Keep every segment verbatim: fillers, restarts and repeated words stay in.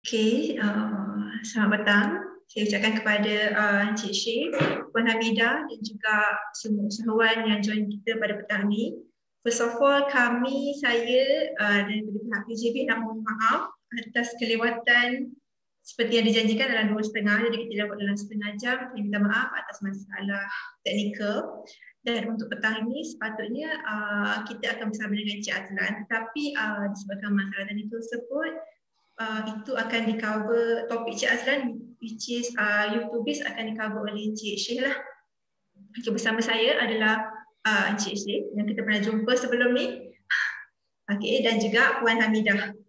Okey, uh, selamat petang. Saya ucapkan kepada uh, Encik Syed, Puan Hamidah dan juga semua usahawan yang join kita pada petang ni. First of all, kami, saya uh, dan pihak P J B nak mohon maaf atas kelewatan seperti yang dijanjikan dalam dua setengah, jadi kita dapat dalam setengah jam. Saya minta maaf atas masalah teknikal. Dan untuk petang ini sepatutnya uh, kita akan bersama dengan Encik Azlan, tetapi uh, disebabkan masalah teknikal tersebut, Uh, itu akan di-cover topik Cik Azlan, which is uh, YouTubeis akan di-cover oleh Encik Syed lah. Okay, bersama saya adalah uh, Encik Syed yang kita pernah jumpa sebelum ni. Okay, dan juga Puan Hamidah.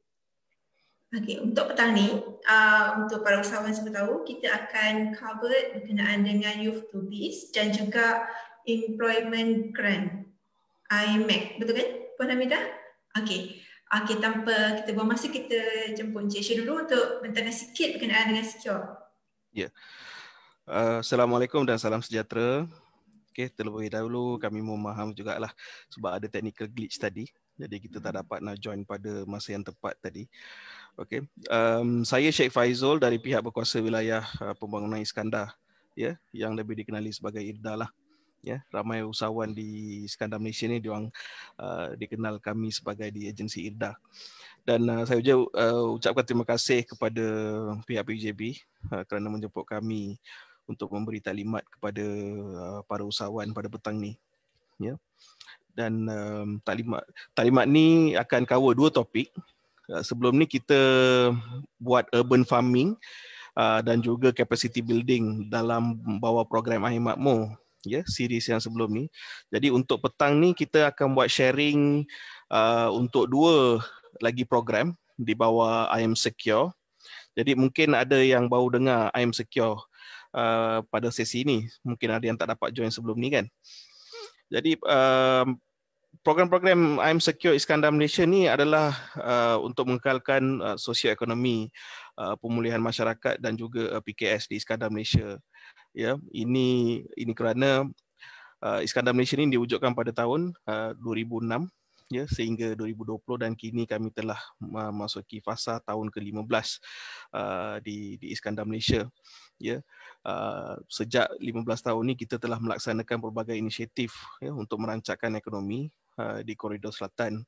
Okay, untuk petang ni, uh, untuk para usahawan semua tahu, kita akan cover berkenaan dengan YouTubeis dan juga Employment Grant, I M A C. Betul kan Puan Hamidah? Okay. Okey, tanpa kita buang masa, kita jemput Encik Syed dulu untuk bentangkan sikit berkenaan dengan secure. Ya. Uh, Assalamualaikum dan salam sejahtera. Okey, terlebih dahulu kami mohon maaf jugalah sebab ada technical glitch tadi. Jadi kita tak dapat nak join pada masa yang tepat tadi. Okey. Um, saya Sheikh Faizul dari pihak berkuasa wilayah uh, pembangunan Iskandar, ya, yang lebih dikenali sebagai IRDA lah. Ya, ramai usahawan di Iskandar Malaysia ni diorang uh, dikenal kami sebagai di agensi IRDA. Dan uh, saya ucap, uh, ucapkan terima kasih kepada pihak P J B uh, kerana menjemput kami untuk memberi taklimat kepada uh, para usahawan pada petang ni. Ya. Dan um, taklimat taklimat ni akan cover dua topik. Uh, sebelum ni kita buat urban farming uh, dan juga capacity building dalam bawah program Air Makmur. Ya, series yang sebelum ni. Jadi untuk petang ni kita akan buat sharing uh, untuk dua lagi program di bawah I am Secure. Jadi mungkin ada yang baru dengar I am Secure uh, pada sesi ni. Mungkin ada yang tak dapat join sebelum ni kan. Jadi uh, program-program I am Secure Iskandar Malaysia ni adalah uh, untuk mengekalkan uh, sosioekonomi, uh, pemulihan masyarakat dan juga uh, P K S di Iskandar Malaysia. Ya, ini ini kerana uh, Iskandar Malaysia ini diwujudkan pada tahun uh, dua ribu enam, ya, sehingga dua ribu dua puluh, dan kini kami telah memasuki fasa tahun ke lima belas uh, di di Iskandar Malaysia. Ya, uh, sejak lima belas tahun ini kita telah melaksanakan pelbagai inisiatif, ya, untuk merancangkan ekonomi uh, di koridor selatan,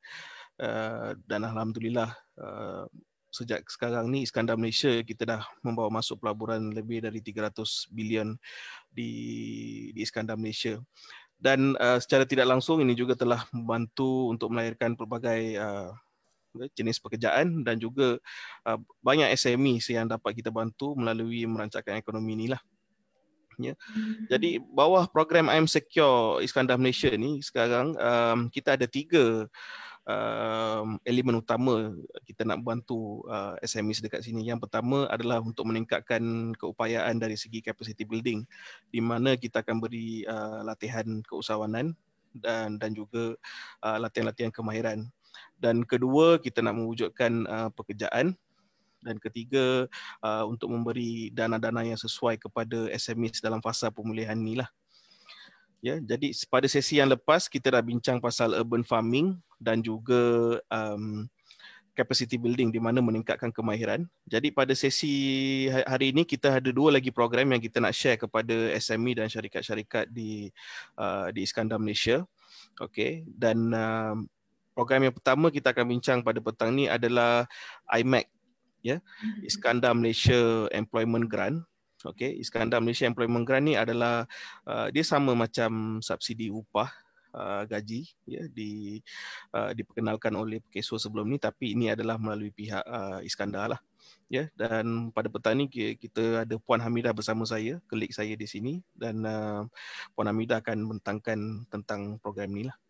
uh, dan alhamdulillah uh, sejak sekarang ni Iskandar Malaysia kita dah membawa masuk pelaburan lebih dari tiga ratus bilion di di Iskandar Malaysia. Dan uh, secara tidak langsung ini juga telah membantu untuk melahirkan pelbagai uh, jenis pekerjaan dan juga uh, banyak S M E yang dapat kita bantu melalui merancangkan ekonomi inilah. Ya. Jadi bawah program I am Secure Iskandar Malaysia ni sekarang um, kita ada tiga Uh, elemen utama kita nak bantu uh, S M E dekat sini. Yang pertama adalah untuk meningkatkan keupayaan dari segi capacity building, di mana kita akan beri uh, latihan keusahawanan dan dan juga uh, latihan-latihan kemahiran. Dan kedua, kita nak mewujudkan uh, pekerjaan. Dan ketiga, uh, untuk memberi dana-dana yang sesuai kepada S M E dalam fasa pemulihan inilah. Ya, jadi pada sesi yang lepas kita dah bincang pasal urban farming dan juga um, capacity building di mana meningkatkan kemahiran. Jadi pada sesi hari ini kita ada dua lagi program yang kita nak share kepada S M E dan syarikat-syarikat di uh, di Iskandar Malaysia. Okey, dan um, program yang pertama kita akan bincang pada petang ni adalah I M A C, ya, Iskandar Malaysia Employment Grant. Okey, Iskandar Malaysia Employment Grant ni adalah uh, dia sama macam subsidi upah uh, gaji, ya, di uh, diperkenalkan oleh P K S O sebelum ni, tapi ini adalah melalui pihak uh, Iskandar lah, ya. Dan pada petang ni kita ada Puan Hamidah bersama saya, kolik saya di sini, dan uh, Puan Hamidah akan membentangkan tentang program ni lah.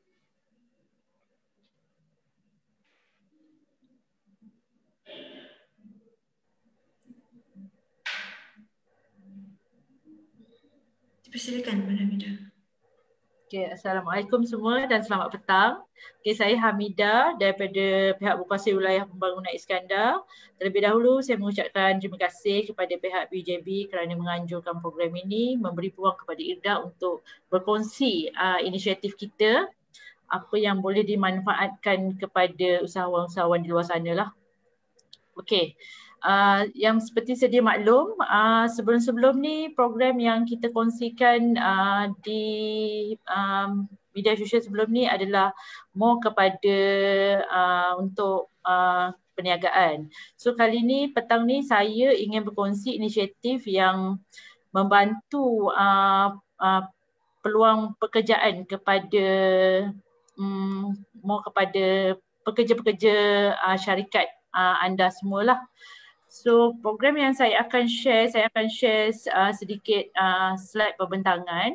Persilakan Puan Hamidah. Okay, Assalamualaikum semua dan selamat petang. Okay, saya Hamidah daripada pihak berkuasa wilayah pembangunan Iskandar. Terlebih dahulu saya mengucapkan terima kasih kepada pihak P J B kerana menganjurkan program ini, memberi peluang kepada IRDA untuk berkongsi uh, inisiatif kita, apa yang boleh dimanfaatkan kepada usahawan-usahawan di luar sana lah. Okey, Uh, yang seperti sedia maklum, uh, sebelum-sebelum ni program yang kita kongsikan uh, di um, media sosial sebelum ni adalah more kepada uh, untuk uh, perniagaan. So kali ni, petang ni saya ingin berkongsi inisiatif yang membantu uh, uh, peluang pekerjaan kepada um, more kepada pekerja-pekerja uh, syarikat uh, anda semualah. So program yang saya akan share, saya akan share uh, sedikit uh, slide pembentangan.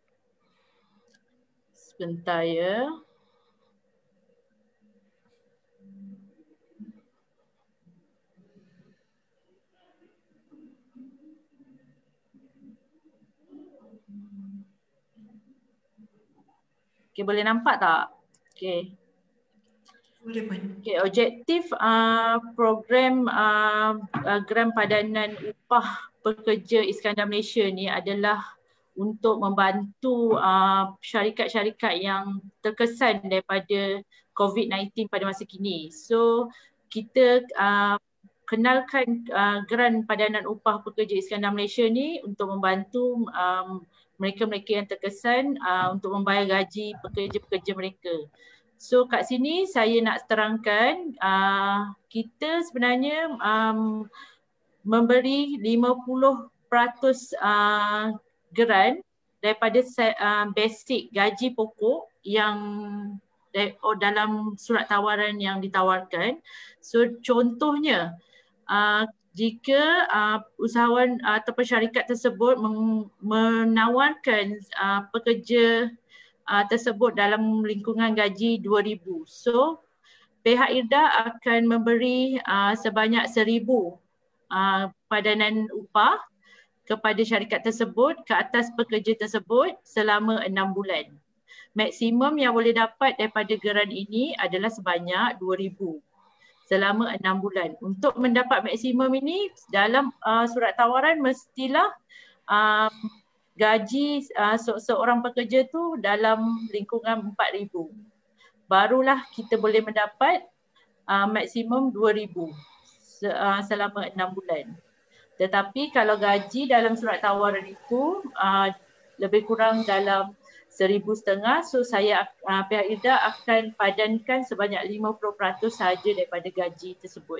Sebentar ya. Okay, boleh nampak tak? Okay. Okay, objektif uh, program uh, uh, Geran Padanan Upah Pekerja Iskandar Malaysia ni adalah untuk membantu uh, syarikat-syarikat yang terkesan daripada COVID sembilan belas pada masa kini. So kita uh, kenalkan uh, Geran Padanan Upah Pekerja Iskandar Malaysia ni untuk membantu um, mereka-mereka yang terkesan uh, untuk membayar gaji pekerja-pekerja mereka. So kat sini saya nak terangkan uh, kita sebenarnya um, memberi lima puluh peratus uh, geran daripada uh, basic gaji pokok yang oh, dalam surat tawaran yang ditawarkan. So contohnya uh, jika uh, usahawan uh, ataupun syarikat tersebut menawarkan uh, pekerja Uh, tersebut dalam lingkungan gaji dua ribu. So pihak IRDA akan memberi uh, sebanyak seribu uh, padanan upah kepada syarikat tersebut ke atas pekerja tersebut selama enam bulan. Maksimum yang boleh dapat daripada geran ini adalah sebanyak dua ribu selama enam bulan. Untuk mendapat maksimum ini dalam uh, surat tawaran mestilah uh, gaji uh, se- seorang pekerja tu dalam lingkungan empat ribu. Barulah kita boleh mendapat uh, maksimum dua ribu se- uh, selama enam bulan. Tetapi kalau gaji dalam surat tawaran itu uh, lebih kurang dalam seribu setengah, so saya uh, pihak IRDA akan padankan sebanyak lima puluh peratus sahaja daripada gaji tersebut.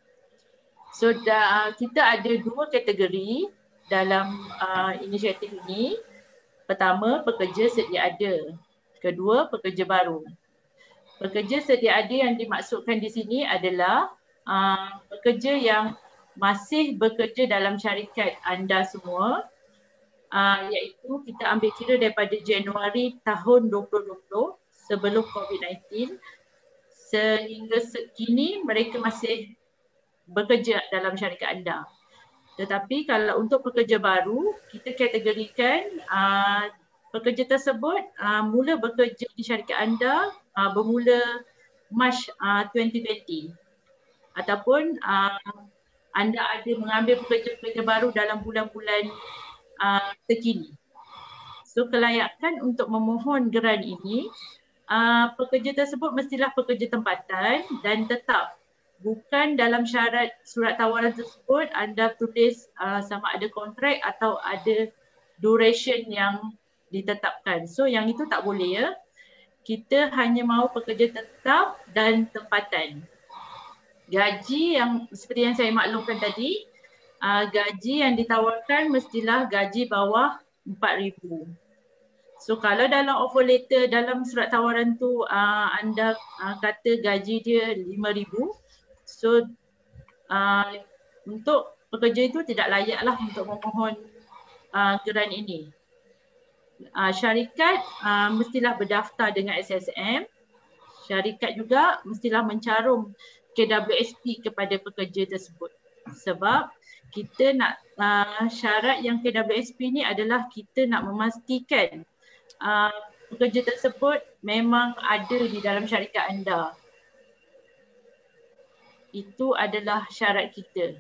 So da, kita ada dua kategori dalam uh, inisiatif ini. Pertama, pekerja sedia ada. Kedua, pekerja baru. Pekerja sedia ada yang dimaksudkan di sini adalah uh, pekerja yang masih bekerja dalam syarikat anda semua, uh, iaitu kita ambil kira daripada Januari tahun dua ribu dua puluh sebelum COVID sembilan belas sehingga sekini mereka masih bekerja dalam syarikat anda. Tetapi kalau untuk pekerja baru, kita kategorikan uh, pekerja tersebut uh, mula bekerja di syarikat anda uh, bermula Mac uh, dua ribu dua puluh ataupun uh, anda ada mengambil pekerja-pekerja baru dalam bulan-bulan uh, terkini. So kelayakan untuk memohon geran ini, uh, pekerja tersebut mestilah pekerja tempatan dan tetap. Bukan dalam syarat surat tawaran tersebut anda tulis uh, sama ada kontrak atau ada duration yang ditetapkan. So yang itu tak boleh ya. Kita hanya mahu pekerja tetap dan tempatan. Gaji yang seperti yang saya maklumkan tadi, uh, gaji yang ditawarkan mestilah gaji bawah empat ribu. So kalau dalam offer letter, dalam surat tawaran tu uh, anda uh, kata gaji dia lima ribu, so uh, untuk pekerja itu tidak layaklah untuk memohon uh, geran ini. Uh, syarikat uh, mestilah berdaftar dengan S S M. Syarikat juga mestilah mencarum K W S P kepada pekerja tersebut. Sebab kita nak uh, syarat yang K W S P ni adalah kita nak memastikan uh, pekerja tersebut memang ada di dalam syarikat anda. Itu adalah syarat kita.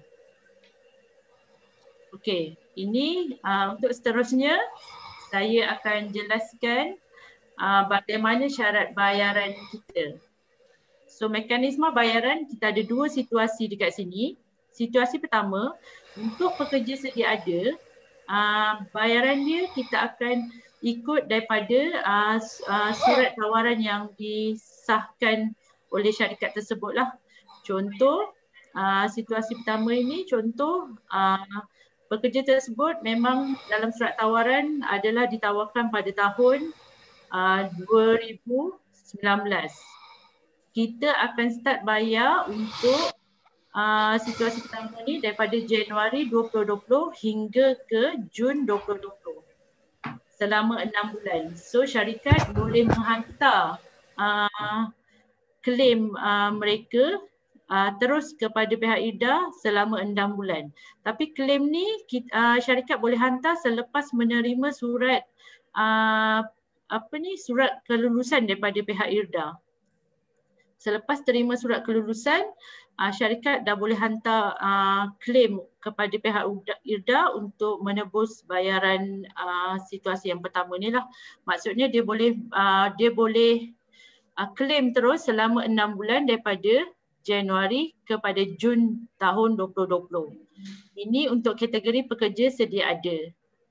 Okey, ini uh, untuk seterusnya saya akan jelaskan uh, bagaimana syarat bayaran kita. So mekanisme bayaran, kita ada dua situasi dekat sini. situasi pertama, untuk pekerja sedia ada, uh, bayaran dia kita akan ikut daripada uh, uh, surat tawaran yang disahkan oleh syarikat tersebut lah. Contoh, uh, situasi pertama ini, contoh uh, pekerja tersebut memang dalam surat tawaran adalah ditawarkan pada tahun uh, dua ribu sembilan belas. Kita akan start bayar untuk uh, situasi pertama ni daripada Januari dua ribu dua puluh hingga ke Jun dua ribu dua puluh. Selama enam bulan. So syarikat boleh menghantar uh, claim uh, mereka uh, terus kepada pihak IRDA selama enam bulan. Tapi claim ni kita, uh, syarikat boleh hantar selepas menerima surat uh, apa ni surat kelulusan daripada pihak IRDA. Selepas terima surat kelulusan, uh, syarikat dah boleh hantar uh, claim kepada pihak IRDA untuk menebus bayaran uh, situasi yang pertama ni lah. Maksudnya dia boleh uh, dia boleh uh, claim terus selama enam bulan daripada Januari kepada Jun tahun dua ribu dua puluh. Ini untuk kategori pekerja sedia ada.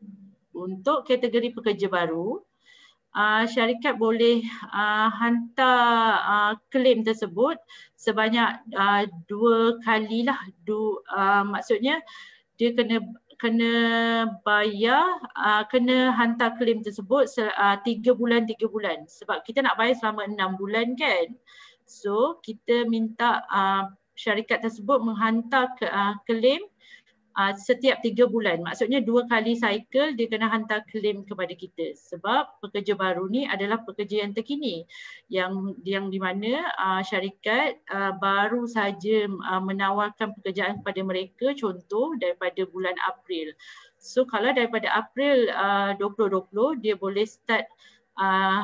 Untuk kategori pekerja baru, Uh, syarikat boleh uh, hantar uh, claim tersebut sebanyak uh, dua kali lah. Du, uh, maksudnya dia kena kena bayar, uh, kena hantar claim tersebut se, uh, tiga bulan tiga bulan. Sebab kita nak bayar selama enam bulan kan. So kita minta uh, syarikat tersebut menghantar ke, uh, claim Uh, setiap tiga bulan. Maksudnya dua kali cycle dia kena hantar claim kepada kita. Sebab pekerja baru ni adalah pekerja yang terkini. Yang yang di mana uh, syarikat uh, baru saja uh, menawarkan pekerjaan kepada mereka, contoh daripada bulan April. So kalau daripada April uh, dua ribu dua puluh dia boleh start uh,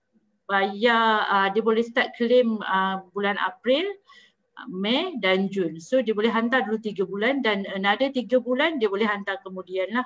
bayar, uh, dia boleh start claim uh, bulan April, Mei dan Jun. So dia boleh hantar dulu tiga bulan dan another tiga bulan dia boleh hantar kemudian lah.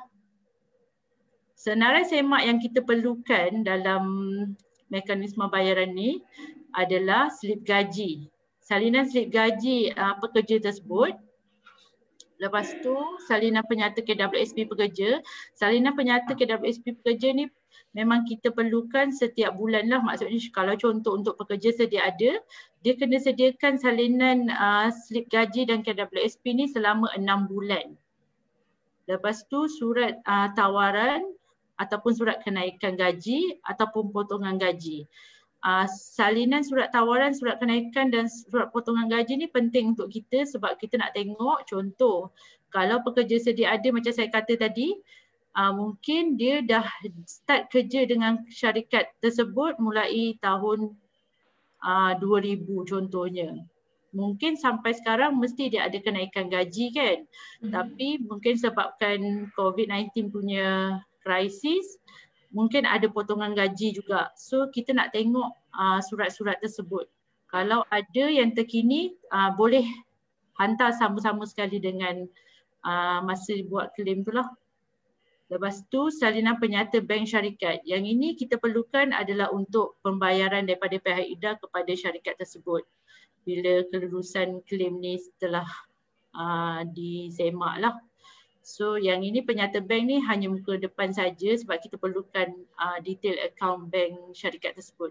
Senarai semak yang kita perlukan dalam mekanisme bayaran ni adalah slip gaji. Salinan slip gaji uh, pekerja tersebut. Lepas tu salinan penyata K W S P pekerja. Salinan penyata K W S P pekerja ni memang kita perlukan setiap bulan lah. Maksudnya kalau contoh untuk pekerja sedia ada, dia kena sediakan salinan uh, slip gaji dan K W S P ni selama enam bulan. Lepas tu surat uh, tawaran ataupun surat kenaikan gaji ataupun potongan gaji. Uh, salinan surat tawaran, surat kenaikan dan surat potongan gaji ni penting untuk kita sebab kita nak tengok contoh kalau pekerja sedia ada macam saya kata tadi, uh, mungkin dia dah start kerja dengan syarikat tersebut mulai tahun uh, dua ribu contohnya. Mungkin sampai sekarang mesti dia ada kenaikan gaji kan. Mm-hmm. Tapi mungkin sebabkan COVID sembilan belas punya krisis, mungkin ada potongan gaji juga. So kita nak tengok uh, surat-surat tersebut. Kalau ada yang terkini, uh, boleh hantar sama-sama sekali dengan uh, masa buat claim tu lah. Lepas tu salinan penyata bank syarikat. Yang ini kita perlukan adalah untuk pembayaran daripada pihak IRDA kepada syarikat tersebut. Bila kelulusan claim ni setelah uh, disemak lah. So yang ini penyata bank ni hanya muka depan saja sebab kita perlukan uh, detail account bank syarikat tersebut.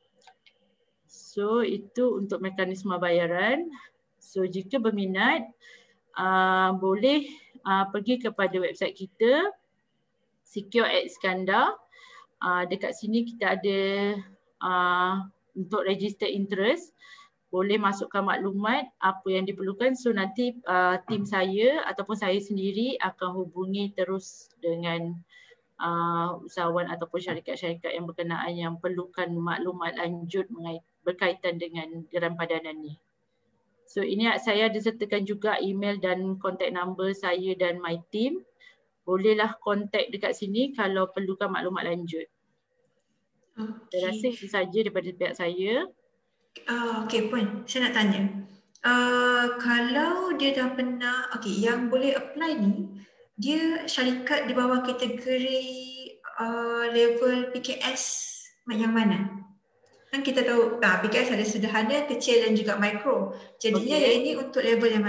So itu untuk mekanisme bayaran. So jika berminat uh, boleh uh, pergi kepada website kita Secure at Iskandar. Uh, dekat sini kita ada uh, untuk register interest. Boleh masukkan maklumat apa yang diperlukan. So nanti uh, tim saya ataupun saya sendiri akan hubungi terus dengan uh, usahawan ataupun syarikat-syarikat yang berkenaan yang perlukan maklumat lanjut berkaitan dengan geran padanan ni. So ini saya ada sertakan juga email dan contact number saya dan my team. Bolehlah contact dekat sini kalau perlukan maklumat lanjut. Okay. Saya rasa itu saja daripada pihak saya. Uh, okay Puan, saya nak tanya. Uh, kalau dia dah pernah, okay, yang boleh apply ni, dia syarikat di bawah kategori uh, level P K S yang mana? Kan kita tahu, nah, P K S ada sederhana, kecil dan juga mikro. Jadinya okay. Yang ini untuk level yang mana?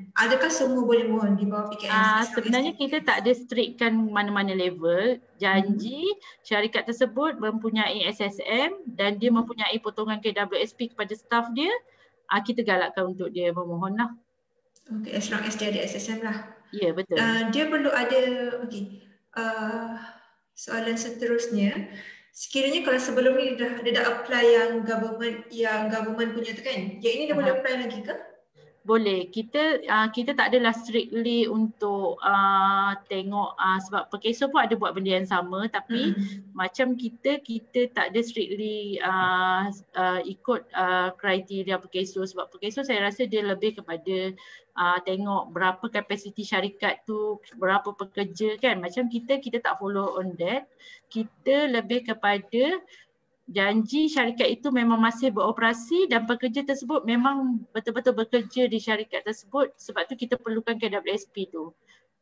Adakah semua boleh mohon di bawah P K M? Uh, sebenarnya kita tak ada strictkan mana-mana level. Janji hmm. syarikat tersebut mempunyai S S M dan dia hmm. mempunyai potongan K W S P kepada staf dia, uh, kita galakkan untuk dia memohon lah. Okay, as long as dia ada S S M lah. Ya, yeah, betul. Uh, dia perlu ada, okay. Uh, soalan seterusnya, sekiranya kalau sebelum ni dia dah, dia dah apply yang government yang government punya tu kan, yang ini dia uh-huh. boleh apply lagi ke? Boleh. Kita uh, kita tak adalah strictly untuk uh, tengok uh, sebab Perkeso pun ada buat benda yang sama, tapi mm-hmm. macam kita kita tak ada strictly uh, uh, ikut uh, kriteria Perkeso, sebab Perkeso saya rasa dia lebih kepada uh, tengok berapa kapasiti syarikat tu, berapa pekerja kan. Macam kita kita tak follow on that. Kita lebih kepada janji syarikat itu memang masih beroperasi dan pekerja tersebut memang betul-betul bekerja di syarikat tersebut, sebab tu kita perlukan K W S P tu.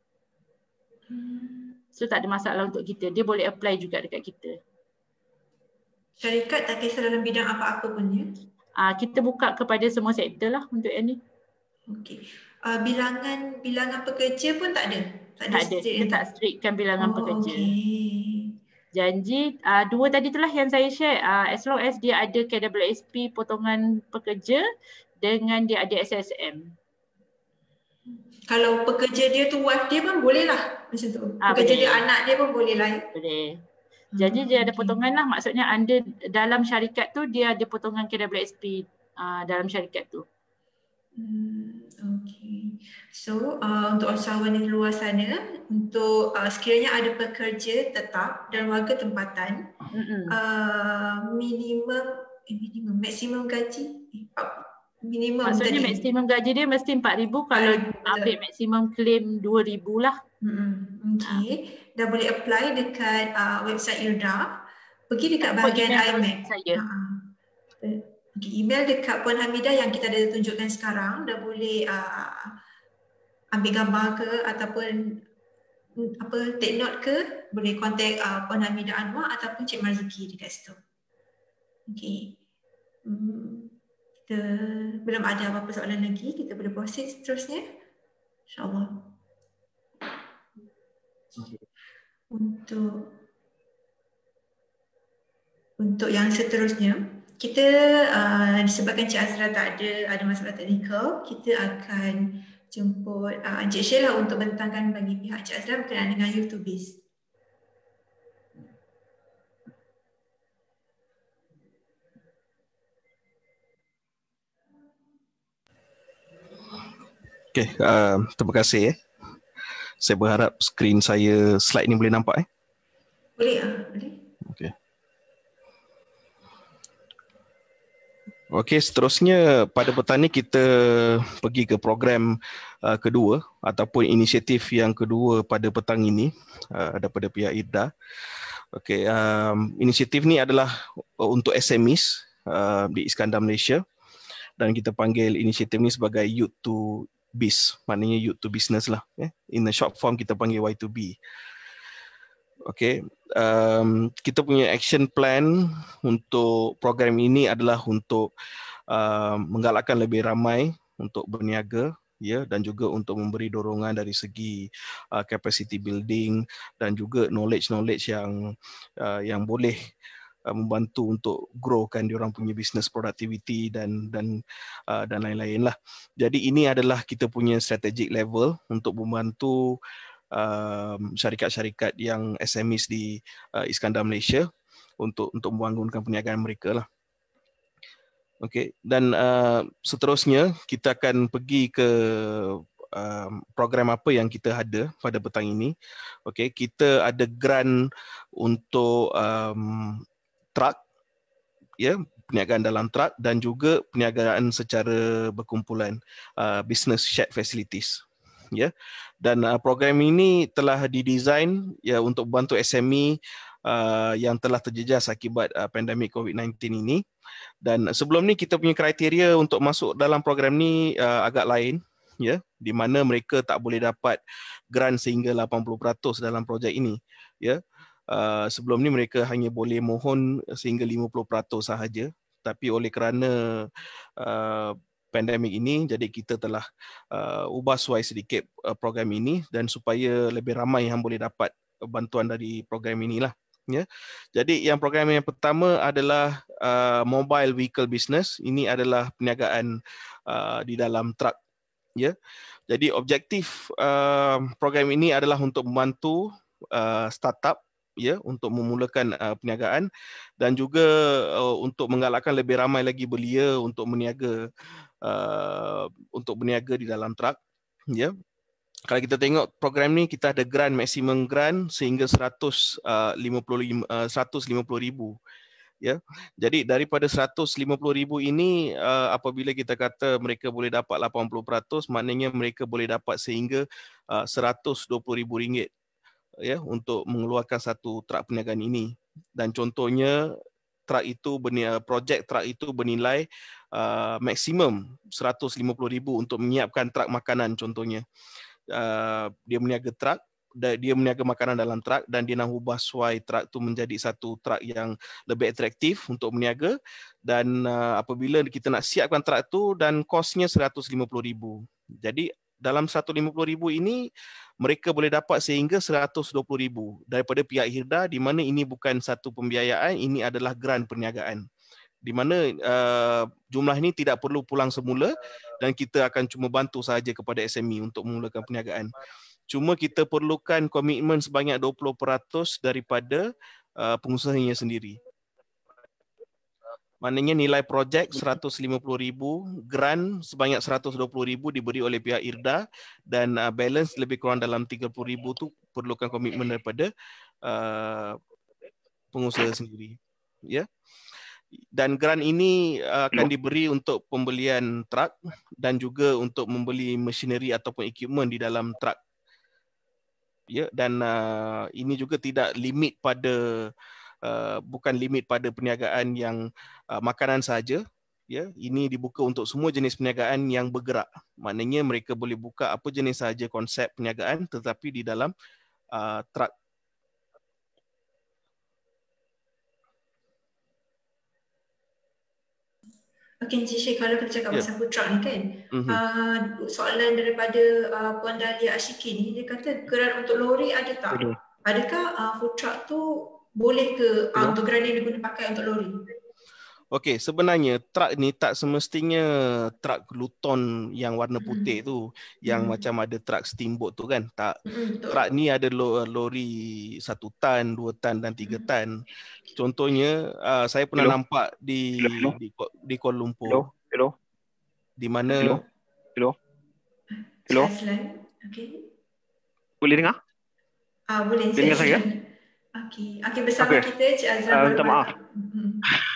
So tak ada masalah untuk kita, dia boleh apply juga dekat kita. Syarikat tak kisah dalam bidang apa-apa pun ya? Uh, kita buka kepada semua sektor lah untuk yang ni. Okey. Uh, bilangan bilangan pekerja pun tak ada? Tak ada, tak ada. Kita tak strictkan bilangan oh, pekerja. Okey. Janji uh, dua tadi itulah yang saya share, uh, as long as dia ada K W S P potongan pekerja dengan dia ada S S M. Kalau pekerja dia tu wife dia pun boleh lah macam tu. Ah, pekerja boleh. dia anak dia pun boleh lah. Boleh. Janji hmm, dia ada okay. potongan lah, maksudnya anda dalam syarikat tu dia ada potongan K W S P uh, dalam syarikat tu. Hmm, okay. So uh, untuk usahawan di luar sana, untuk uh, sekiranya ada pekerja tetap dan warga tempatan, uh, minimum, eh, minimum, maksimum gaji, eh, minimum maksudnya tadi. Maksimum gaji dia mesti empat ribu, kalau uh, ambil maksimum claim dua ribu lah. Hmm, okay. Uh. Dah boleh apply dekat uh, website IRDA, pergi dekat bahagian I M A C. Saya. Uh-huh. Okay, email dekat Puan Hamidah yang kita ada tunjukkan sekarang, dah boleh uh, ambil gambar ke ataupun apa take note ke, boleh contact uh, Puan Hamidah Anwar ataupun Cik Marzuki dekat situ. Okay. Hmm, kita belum ada apa-apa soalan lagi, kita boleh proses seterusnya. InsyaAllah. Untuk untuk yang seterusnya, kita uh, disebabkan Cik Azra tak ada, ada masalah teknikal, kita akan jemput uh, Encik Sheila untuk bentangkan bagi pihak Cik Azra berkenaan dengan Youth to Biz. Okay, uh, terima kasih. Eh. Saya berharap skrin saya, slide ni boleh nampak. Eh? Boleh, uh, boleh. Okay. Okey, seterusnya pada petang ni kita pergi ke program uh, kedua ataupun inisiatif yang kedua pada petang ini uh, daripada pihak IRDA. Okey, um, inisiatif ni adalah untuk S M Es uh, di Iskandar Malaysia dan kita panggil inisiatif ni sebagai Youth to Biz, maknanya Youth to Business lah. Eh? In the short form kita panggil Y to B. Okay, um, kita punya action plan untuk program ini adalah untuk uh, menggalakkan lebih ramai untuk berniaga, ya, dan juga untuk memberi dorongan dari segi uh, capacity building dan juga knowledge-knowledge yang uh, yang boleh uh, membantu untuk growkan diorang punya business productivity dan dan uh, dan lain-lain lah. Jadi ini adalah kita punya strategic level untuk membantu Um, syarikat-syarikat yang S M Es di uh, Iskandar Malaysia untuk untuk membangunkan perniagaan mereka lah. Okey, dan uh, seterusnya kita akan pergi ke um, program apa yang kita ada pada petang ini. Okey, kita ada grant untuk um, truck, ya, perniagaan dalam truck dan juga perniagaan secara berkumpulan, uh, business shared facilities. Ya, dan uh, program ini telah didesain ya untuk membantu S M E uh, yang telah terjejas akibat uh, pandemik COVID sembilan belas ini. Dan sebelum ni kita punya kriteria untuk masuk dalam program ni uh, agak lain, ya, di mana mereka tak boleh dapat grant sehingga lapan puluh peratus dalam projek ini, ya. Uh, sebelum ni mereka hanya boleh mohon sehingga lima puluh peratus sahaja, tapi oleh kerana uh, pandemik ini, jadi kita telah uh, ubah suai sedikit uh, program ini dan supaya lebih ramai yang boleh dapat bantuan dari program inilah. Ya. Jadi yang program yang pertama adalah uh, mobile vehicle business. Ini adalah perniagaan uh, di dalam truk. Ya. Jadi objektif uh, program ini adalah untuk membantu uh, startup, ya, untuk memulakan uh, perniagaan dan juga uh, untuk menggalakkan lebih ramai lagi belia untuk berniaga uh, untuk berniaga di dalam truk. Ya. Kalau kita tengok program ni, kita ada grant, maksimum grant sehingga seratus lima puluh ribu. Ya. Jadi daripada seratus lima puluh ribu ini, uh, apabila kita kata mereka boleh dapat lapan puluh peratus, maknanya mereka boleh dapat sehingga uh, seratus dua puluh ribu ringgit, ya, untuk mengeluarkan satu truk perniagaan ini. Dan contohnya truk itu bernilai, projek truk itu bernilai uh, maksimum seratus lima puluh ribu untuk menyiapkan truk makanan contohnya. Uh, dia meniaga truk, dia meniaga makanan dalam truk dan dia nak ubah suai truk tu menjadi satu truk yang lebih atraktif untuk meniaga. Dan uh, apabila kita nak siapkan truk tu, dan kosnya seratus lima puluh ribu. Jadi dalam seratus lima puluh ribu ini mereka boleh dapat sehingga seratus dua puluh ribu daripada pihak HIRDA, di mana ini bukan satu pembiayaan, ini adalah grant perniagaan, di mana uh, jumlah ini tidak perlu pulang semula dan kita akan cuma bantu sahaja kepada S M E untuk memulakan perniagaan. Cuma kita perlukan komitmen sebanyak dua puluh peratus daripada uh, pengusahanya sendiri. Maknanya nilai projek seratus lima puluh ribu, grant sebanyak seratus dua puluh ribu diberi oleh pihak HIRDA dan uh, balance lebih kurang dalam tiga puluh ribu tu perlukan komitmen daripada uh, pengusaha sendiri. Ya. Dan grant ini uh, akan diberi untuk pembelian truk dan juga untuk membeli machinery ataupun equipment di dalam truk. Ya, dan uh, ini juga tidak limit pada uh, bukan limit pada perniagaan yang uh, makanan saja. Ya, ini dibuka untuk semua jenis perniagaan yang bergerak. Maknanya mereka boleh buka apa jenis sahaja konsep perniagaan tetapi di dalam uh, truk. Okey, Encik Syed, kalau kita cakap yeah. pasal food truck ni kan, mm-hmm. uh, soalan daripada uh, Puan Dahlia Ashikin ni, dia kata grant untuk lori ada tak? Betul. Adakah uh, food truck tu boleh ke uh, untuk grant yang diguna pakai untuk lori? Okey, sebenarnya truk ni tak semestinya truk Luton yang warna putih tu, mm-hmm. yang mm-hmm. macam ada truk steamboat tu kan. Tak. Mm-hmm. Truk ni ada lori satu tan, dua tan dan tiga tan. Contohnya, uh, saya pernah Hello. nampak di, Hello. di di Kuala Lumpur. Hello. Hello. Di mana? Hello. Hello. Hello. Okey. Boleh dengar? Ah, boleh. Dengar saya? Okey. Okey, bersama okay. kita Cik Azra. Uh, minta maaf. Mm-hmm.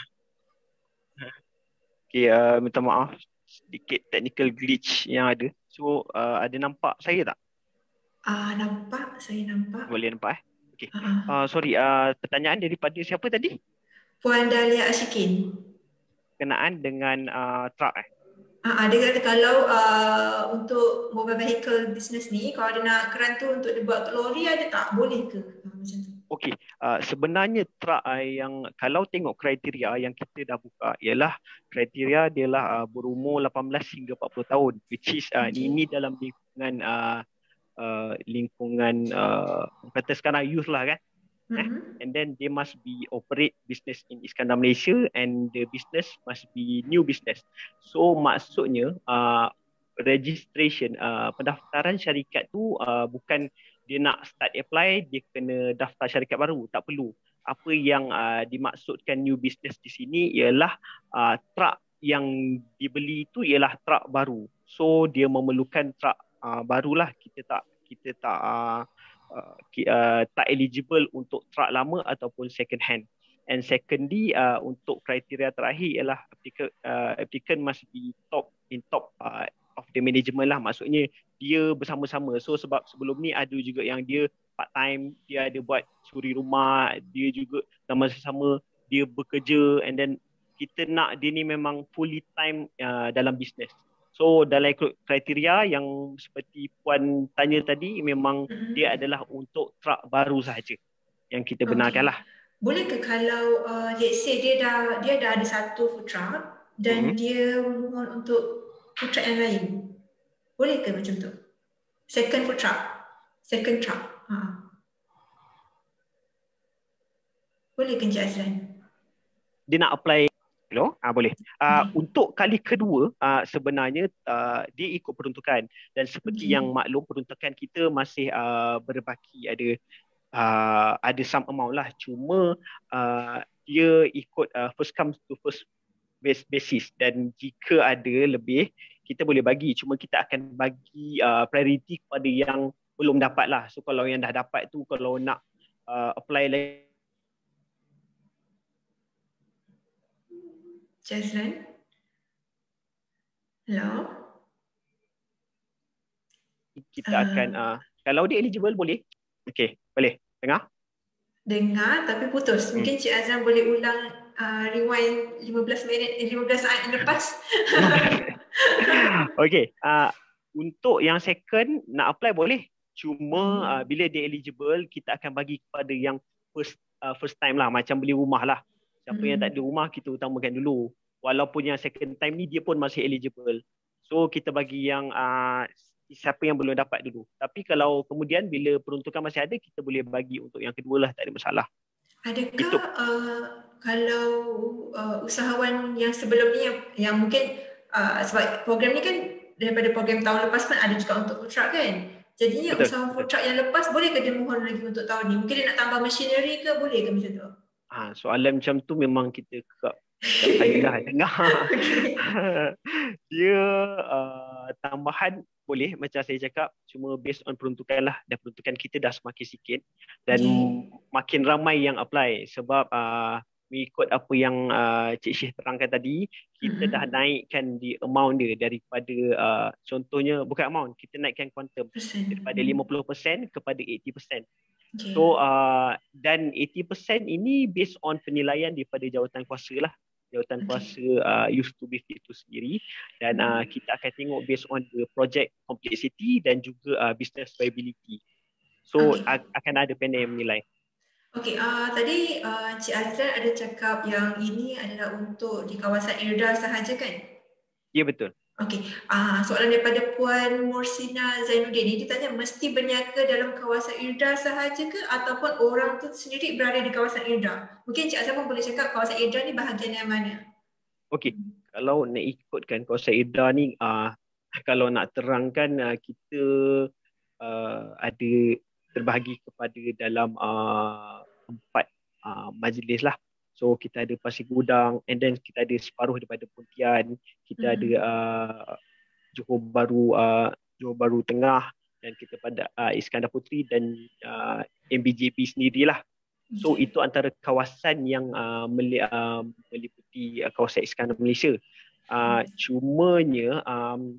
Okay, uh, minta maaf sedikit technical glitch yang ada. So, uh, ada nampak saya tak? Ah, uh, nampak, saya nampak. Boleh nampak eh? Okay. Uh-huh. Uh, sorry, uh, pertanyaan daripada siapa tadi? Puan Dahlia Ashikin. Kenaan dengan uh, truck eh? Ah, uh, dia kata kalau uh, untuk mobile vehicle business ni, kalau dia nak grant tu untuk dibuat untuk lori, ada tak? Boleh ke? Uh, macam tu. Okey, uh, sebenarnya truk uh, yang kalau tengok kriteria yang kita dah buka ialah kriteria dia lah uh, berumur lapan belas hingga empat puluh tahun, which is uh, okay. ini dalam lingkungan uh, uh, lingkungan uh, kata sekarang youth lah kan. Mm-hmm. Eh? And then they must be operate business in Iskandar Malaysia and the business must be new business. So maksudnya uh, registration uh, pendaftaran syarikat tu uh, bukan dia nak start apply, dia kena daftar syarikat baru. Tak perlu. Apa yang uh, dimaksudkan new business di sini ialah uh, truk yang dibeli itu ialah truk baru. So dia memerlukan truk uh, barulah. Kita tak kita tak uh, uh, uh, tak eligible untuk truk lama ataupun second hand. And secondly, uh, untuk kriteria terakhir ialah applicant, uh, applicant must be top in top uh, of the management lah. Maksudnya dia bersama-sama. So sebab sebelum ni ada juga yang dia part time, dia ada buat suri rumah, dia juga sama-sama dia bekerja, and then kita nak dia ni memang fully time uh, dalam bisnes. So dalam kriteria yang seperti Puan tanya tadi, memang mm-hmm. dia adalah untuk truk baru sahaja yang kita benarkan lah. Okay. Boleh ke kalau uh, let's say dia dah dia dah ada satu food truck dan mm-hmm. dia mohon untuk food truck yang lain? Boleh ke macam tu? Second food truck. Second truck. Ha. Boleh ke Encik Azlan? Dia nak apply. Hello? Ah, boleh. Uh, okay. Untuk kali kedua, uh, sebenarnya uh, dia ikut peruntukan. Dan seperti okay. yang maklum, peruntukan kita masih uh, berbaki ada uh, ada some amount lah. Cuma uh, dia ikut uh, first come to first basis. Dan jika ada lebih, kita boleh bagi. Cuma kita akan bagi uh, priority kepada yang belum dapat lah. So kalau yang dah dapat tu, kalau nak uh, apply lagi, Jazlan? Hello? Kita uh, akan, uh, kalau dia eligible boleh. Okey, boleh. Dengar? Dengar tapi putus. Mungkin hmm. Cik Azlan boleh ulang uh, rewind lima belas minit, eh, lima belas saat yang lepas. Okey, uh, untuk yang second nak apply boleh. Cuma hmm. uh, bila dia eligible, kita akan bagi kepada yang first uh, first time lah. Macam beli rumah lah. Siapa hmm. yang tak ada rumah, kita utamakan dulu. Walaupun yang second time ni dia pun masih eligible. So kita bagi yang uh, siapa yang belum dapat dulu. Tapi kalau kemudian bila peruntukan masih ada, kita boleh bagi untuk yang kedua lah, tak ada masalah. Adakah uh, kalau uh, usahawan yang sebelum ni yang, yang mungkin uh, sebab program ni kan daripada program tahun lepas pun ada juga untuk food truck kan? Jadi yang usahawan food truck yang lepas boleh ke dia mohon lagi untuk tahun ni? Mungkin dia nak tambah machinery ke, boleh ke macam tu? Ha, soalan macam tu memang kita kekak saya dah dengar. Dia uh, tambahan boleh macam saya cakap, cuma based on peruntukan lah, dan peruntukan kita dah semakin sikit dan okay. makin ramai yang apply sebab uh, mengikut apa yang uh, Cik Syih terangkan tadi, kita mm-hmm. dah naikkan di amount dia daripada uh, contohnya bukan amount, kita naikkan quantum daripada lima puluh peratus kepada lapan puluh peratus. Okay. So uh, dan lapan puluh peratus ini based on penilaian daripada jawatan kuasa lah. Jawatan okay. kuasa uh, used to be fit itu sendiri, dan uh, kita akan tengok based on the project complexity dan juga uh, business viability. So okay. a- akan ada panel yang menilai. Okey, uh, tadi uh, Cik Azlan ada cakap yang ini adalah untuk di kawasan IRDA sahaja kan? Ya, betul. Okey, uh, soalan daripada Puan Mursina Zainuddin ni, dia tanya mesti berniaga dalam kawasan IRDA sahaja ke ataupun orang tu sendiri berada di kawasan IRDA? Mungkin Cik Azlan pun boleh cakap kawasan IRDA ni bahagian yang mana? Okey, kalau nak ikutkan kawasan IRDA ni, uh, kalau nak terangkan uh, kita uh, ada terbahagi kepada dalam uh, empat uh, majlis lah. So kita ada Pasir Gudang, and then kita ada separuh daripada Pontian, kita mm-hmm. ada uh, Johor Bahru, uh, Johor Bahru Tengah, dan kita pada uh, Iskandar Puteri dan uh, M B J P sendirilah. So itu antara kawasan yang uh, meliputi uh, kawasan Iskandar Malaysia. Uh, cumanya um,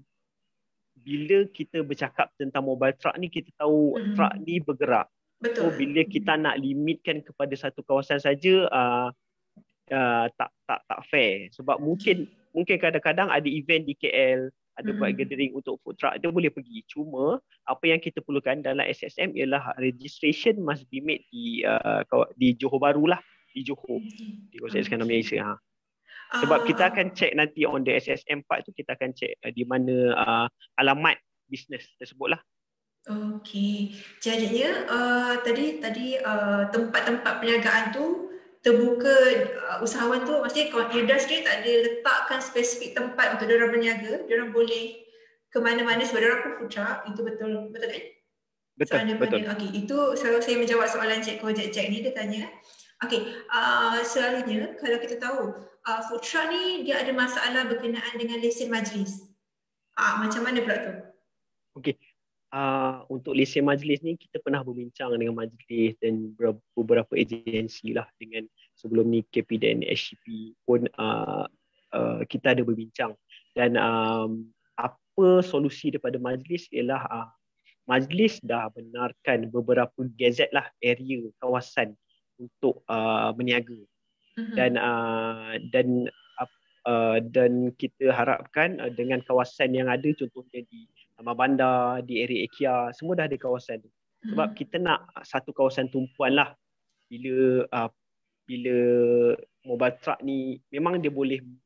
bila kita bercakap tentang mobile truck ni, kita tahu mm-hmm. truck ni bergerak. Betul. So bila kita nak limitkan kepada satu kawasan saja, uh, uh, tak tak tak fair. Sebab mungkin mungkin kadang-kadang ada event di K L, ada mm-hmm. buat gathering untuk food truck, dia boleh pergi. Cuma apa yang kita perlukan dalam S S M ialah registration must be made di uh, di Johor Bahru lah, di Johor, di kawasan Iskandar Malaysia. Ha. Sebab kita akan check nanti on the S S M part tu, kita akan check uh, di mana uh, alamat bisnes tersebut lah. Okey, jadinya uh, tadi tadi uh, tempat-tempat perniagaan tu terbuka, uh, usahawan tu maksudnya kalau IRDA sendiri tak ada letakkan spesifik tempat untuk diorang berniaga, diorang boleh ke mana-mana sebab diorang pun food truck, itu betul betul kan? Betul, so, betul. Okey, itu selalu saya menjawab soalan Cik Ko Jack Jack ni, dia tanya. Okey, uh, selalunya kalau kita tahu uh, food truck ni dia ada masalah berkenaan dengan lesen majlis. Ah, uh, macam mana pula tu? Okey. Uh, untuk lesen majlis ni, kita pernah berbincang dengan majlis dan beberapa agensi lah, dengan sebelum ni K P dan S C P pun uh, uh, kita ada berbincang. Dan um, apa solusi daripada majlis ialah uh, majlis dah benarkan beberapa gazet lah area kawasan untuk uh, berniaga. Uh-huh. Dan uh, dan uh, dan kita harapkan uh, dengan kawasan yang ada, contohnya di Taman Bandar, di area IKEA, semua dah ada kawasan tu. Sebab hmm. kita nak satu kawasan tumpuan lah. Bila uh, bila mobile truck ni memang dia boleh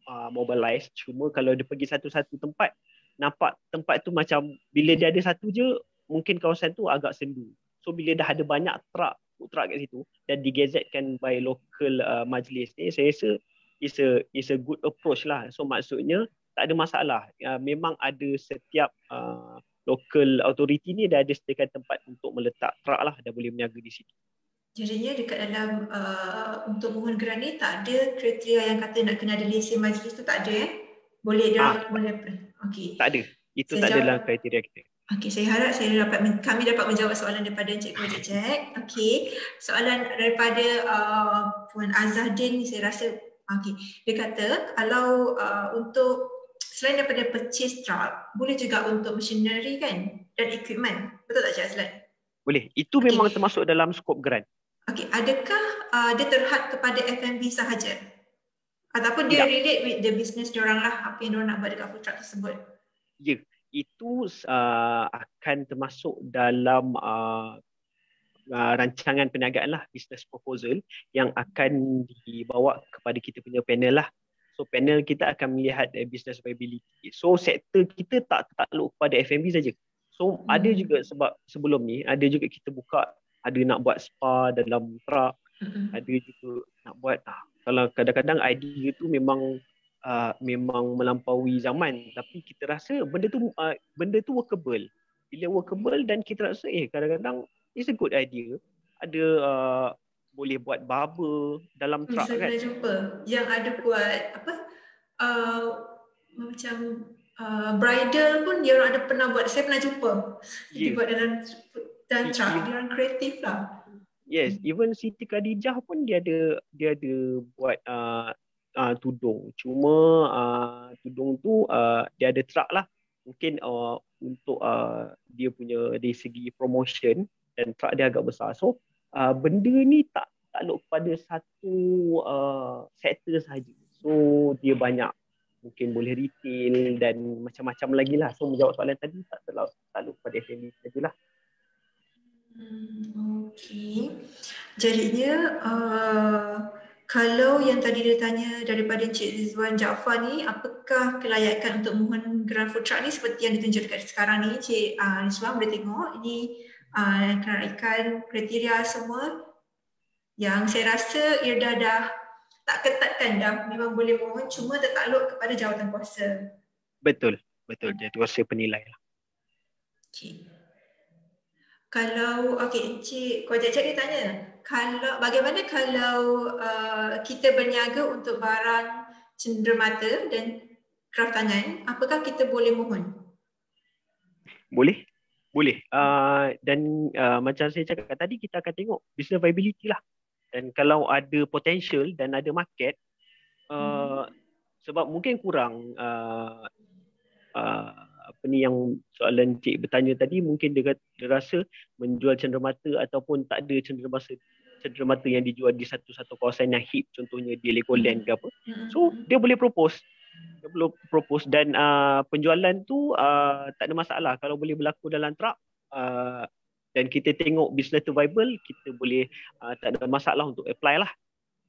uh, mobilize. Cuma kalau dia pergi satu-satu tempat, nampak tempat tu macam bila dia ada satu je, mungkin kawasan tu agak sendu. So bila dah ada banyak truck, truck kat situ dan digazetkan by local uh, majlis ni, saya rasa is a is a good approach lah. So maksudnya tak ada masalah. Uh, memang ada setiap uh, local authority ni dah ada sediakan tempat untuk meletak truck lah, dah boleh berniaga di situ. Jadinya dekat dalam uh, untuk mohon grant ni tak ada kriteria yang kata nak kena ada lesen majlis tu, tak ada eh? Boleh dia Ah, boleh. Okey. Tak ada. Itu Saya tak ada jawab. dalam kriteria kita. Okey, saya harap saya dapat kami dapat menjawab soalan daripada Encik Encik Jack. Okey, soalan daripada uh, Puan Azadin ni saya rasa okey. Dia kata kalau uh, untuk selain daripada purchase truck, boleh juga untuk machinery kan dan equipment. Betul tak Cik Azlan? Boleh. Itu Okey. memang termasuk dalam skop grant. Okey, adakah uh, dia terhad kepada F and B sahaja? Ataupun dia Tidak. relate with the business diorang lah, apa yang diorang nak buat dekat food truck tersebut? Ya, itu uh, akan termasuk dalam uh, uh, rancangan perniagaan lah, business proposal yang akan dibawa kepada kita punya panel lah. So panel kita akan melihat uh, business viability. So sektor kita tak takluk kepada F and B saja. So hmm. ada juga sebab sebelum ni ada juga kita buka, ada nak buat spa dalam truck, hmm. ada juga nak buat ah, kalau kadang-kadang idea tu memang uh, memang melampaui zaman, tapi kita rasa benda tu uh, benda tu workable. Bila workable dan kita rasa eh kadang-kadang it's a good idea. Ada uh, boleh buat barber dalam truck saya kan. pernah jumpa yang ada buat apa uh, macam uh, bridal pun dia orang ada pernah buat, saya pernah jumpa. Dia Yeah. buat dalam dalam I- truck, i- dia orang kreatif lah. Yes, even Siti Khadijah pun dia ada dia ada buat uh, uh, tudung. Cuma uh, tudung tu uh, dia ada truck lah. Mungkin uh, untuk uh, dia punya dari segi promotion dan truck dia agak besar. So uh, benda ni tak takluk kepada satu uh, sektor sahaja. So dia banyak, mungkin boleh retail dan macam-macam lagi lah. So menjawab soalan tadi tak takluk takluk kepada F and B sajalah. Hmm, okey. Jadinya uh, kalau yang tadi dia tanya daripada Encik Rizwan Jaafar ni, apakah kelayakan untuk mohon grant food truck ni seperti yang ditunjuk dekat sekarang ni, Encik uh, Rizwan boleh tengok ini uh, kelayakan kriteria semua yang saya rasa ia dah dah tak ketatkan dah, memang boleh mohon, cuma tertakluk kepada jawatan kuasa. Betul, betul. Dia kuasa penilai lah. Okey. Kalau okey, Encik Kuat Cik dia tanya, kalau bagaimana kalau uh, kita berniaga untuk barang cenderamata dan kraft tangan, apakah kita boleh mohon? Boleh, boleh. Uh, dan uh, macam saya cakap tadi, kita akan tengok business viability lah. Dan kalau ada potential dan ada market, uh, hmm. sebab mungkin kurang uh, uh, apa ni yang soalan Cik bertanya tadi, mungkin dia, dia rasa menjual cenderamata ataupun tak ada cenderamata cenderamata yang dijual di satu-satu kawasan yang hip, contohnya di Legoland ke apa. So dia boleh propose. Dia boleh propose dan uh, penjualan tu uh, tak ada masalah kalau boleh berlaku dalam truck uh, dan kita tengok business tu viable, kita boleh uh, tak ada masalah untuk apply lah.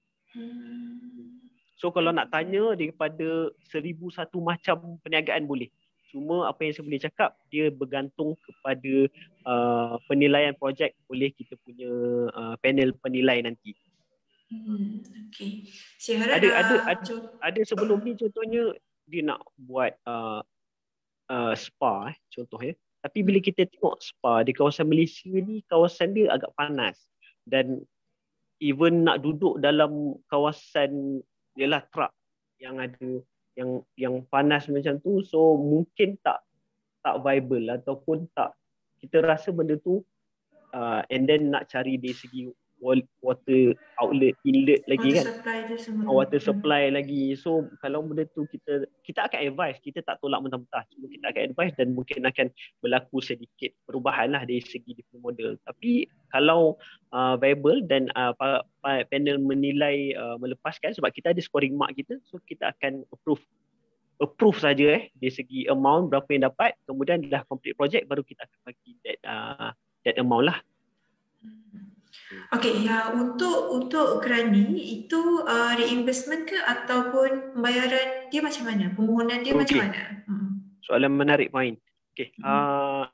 So kalau nak tanya daripada seribu satu macam perniagaan boleh. Cuma apa yang saya boleh cakap, dia bergantung kepada uh, penilaian projek oleh kita punya uh, panel penilai nanti. Hmm, okay. Saya harap ada, dah ada, ada, ada sebelum ni contohnya dia nak buat uh, uh, spa eh, contohnya. Tapi bila kita tengok spa di kawasan Malaysia ni, kawasan dia agak panas. Dan even nak duduk dalam kawasan ialah truck yang ada yang yang panas macam tu, so mungkin tak tak viable ataupun tak, kita rasa benda tu uh, and then nak cari dari segi water outlet, inlet lagi water kan, supply tu semua. water supply hmm. lagi. So kalau benda tu kita kita akan advise, kita tak tolak mentah-mentah, cuma kita akan advise dan mungkin akan berlaku sedikit perubahan lah dari segi different model. Tapi kalau uh, viable dan uh, panel menilai uh, melepaskan, sebab kita ada scoring mark kita, so kita akan approve approve saja eh dari segi amount berapa yang dapat, kemudian dah complete project baru kita akan bagi that uh, that amount lah. Okey, ya untuk untuk grant ni itu uh, reimbursement ke ataupun pembayaran dia macam mana? Permohonan dia Okay. macam mana? Hmm. Soalan menarik Main. Okey. Uh,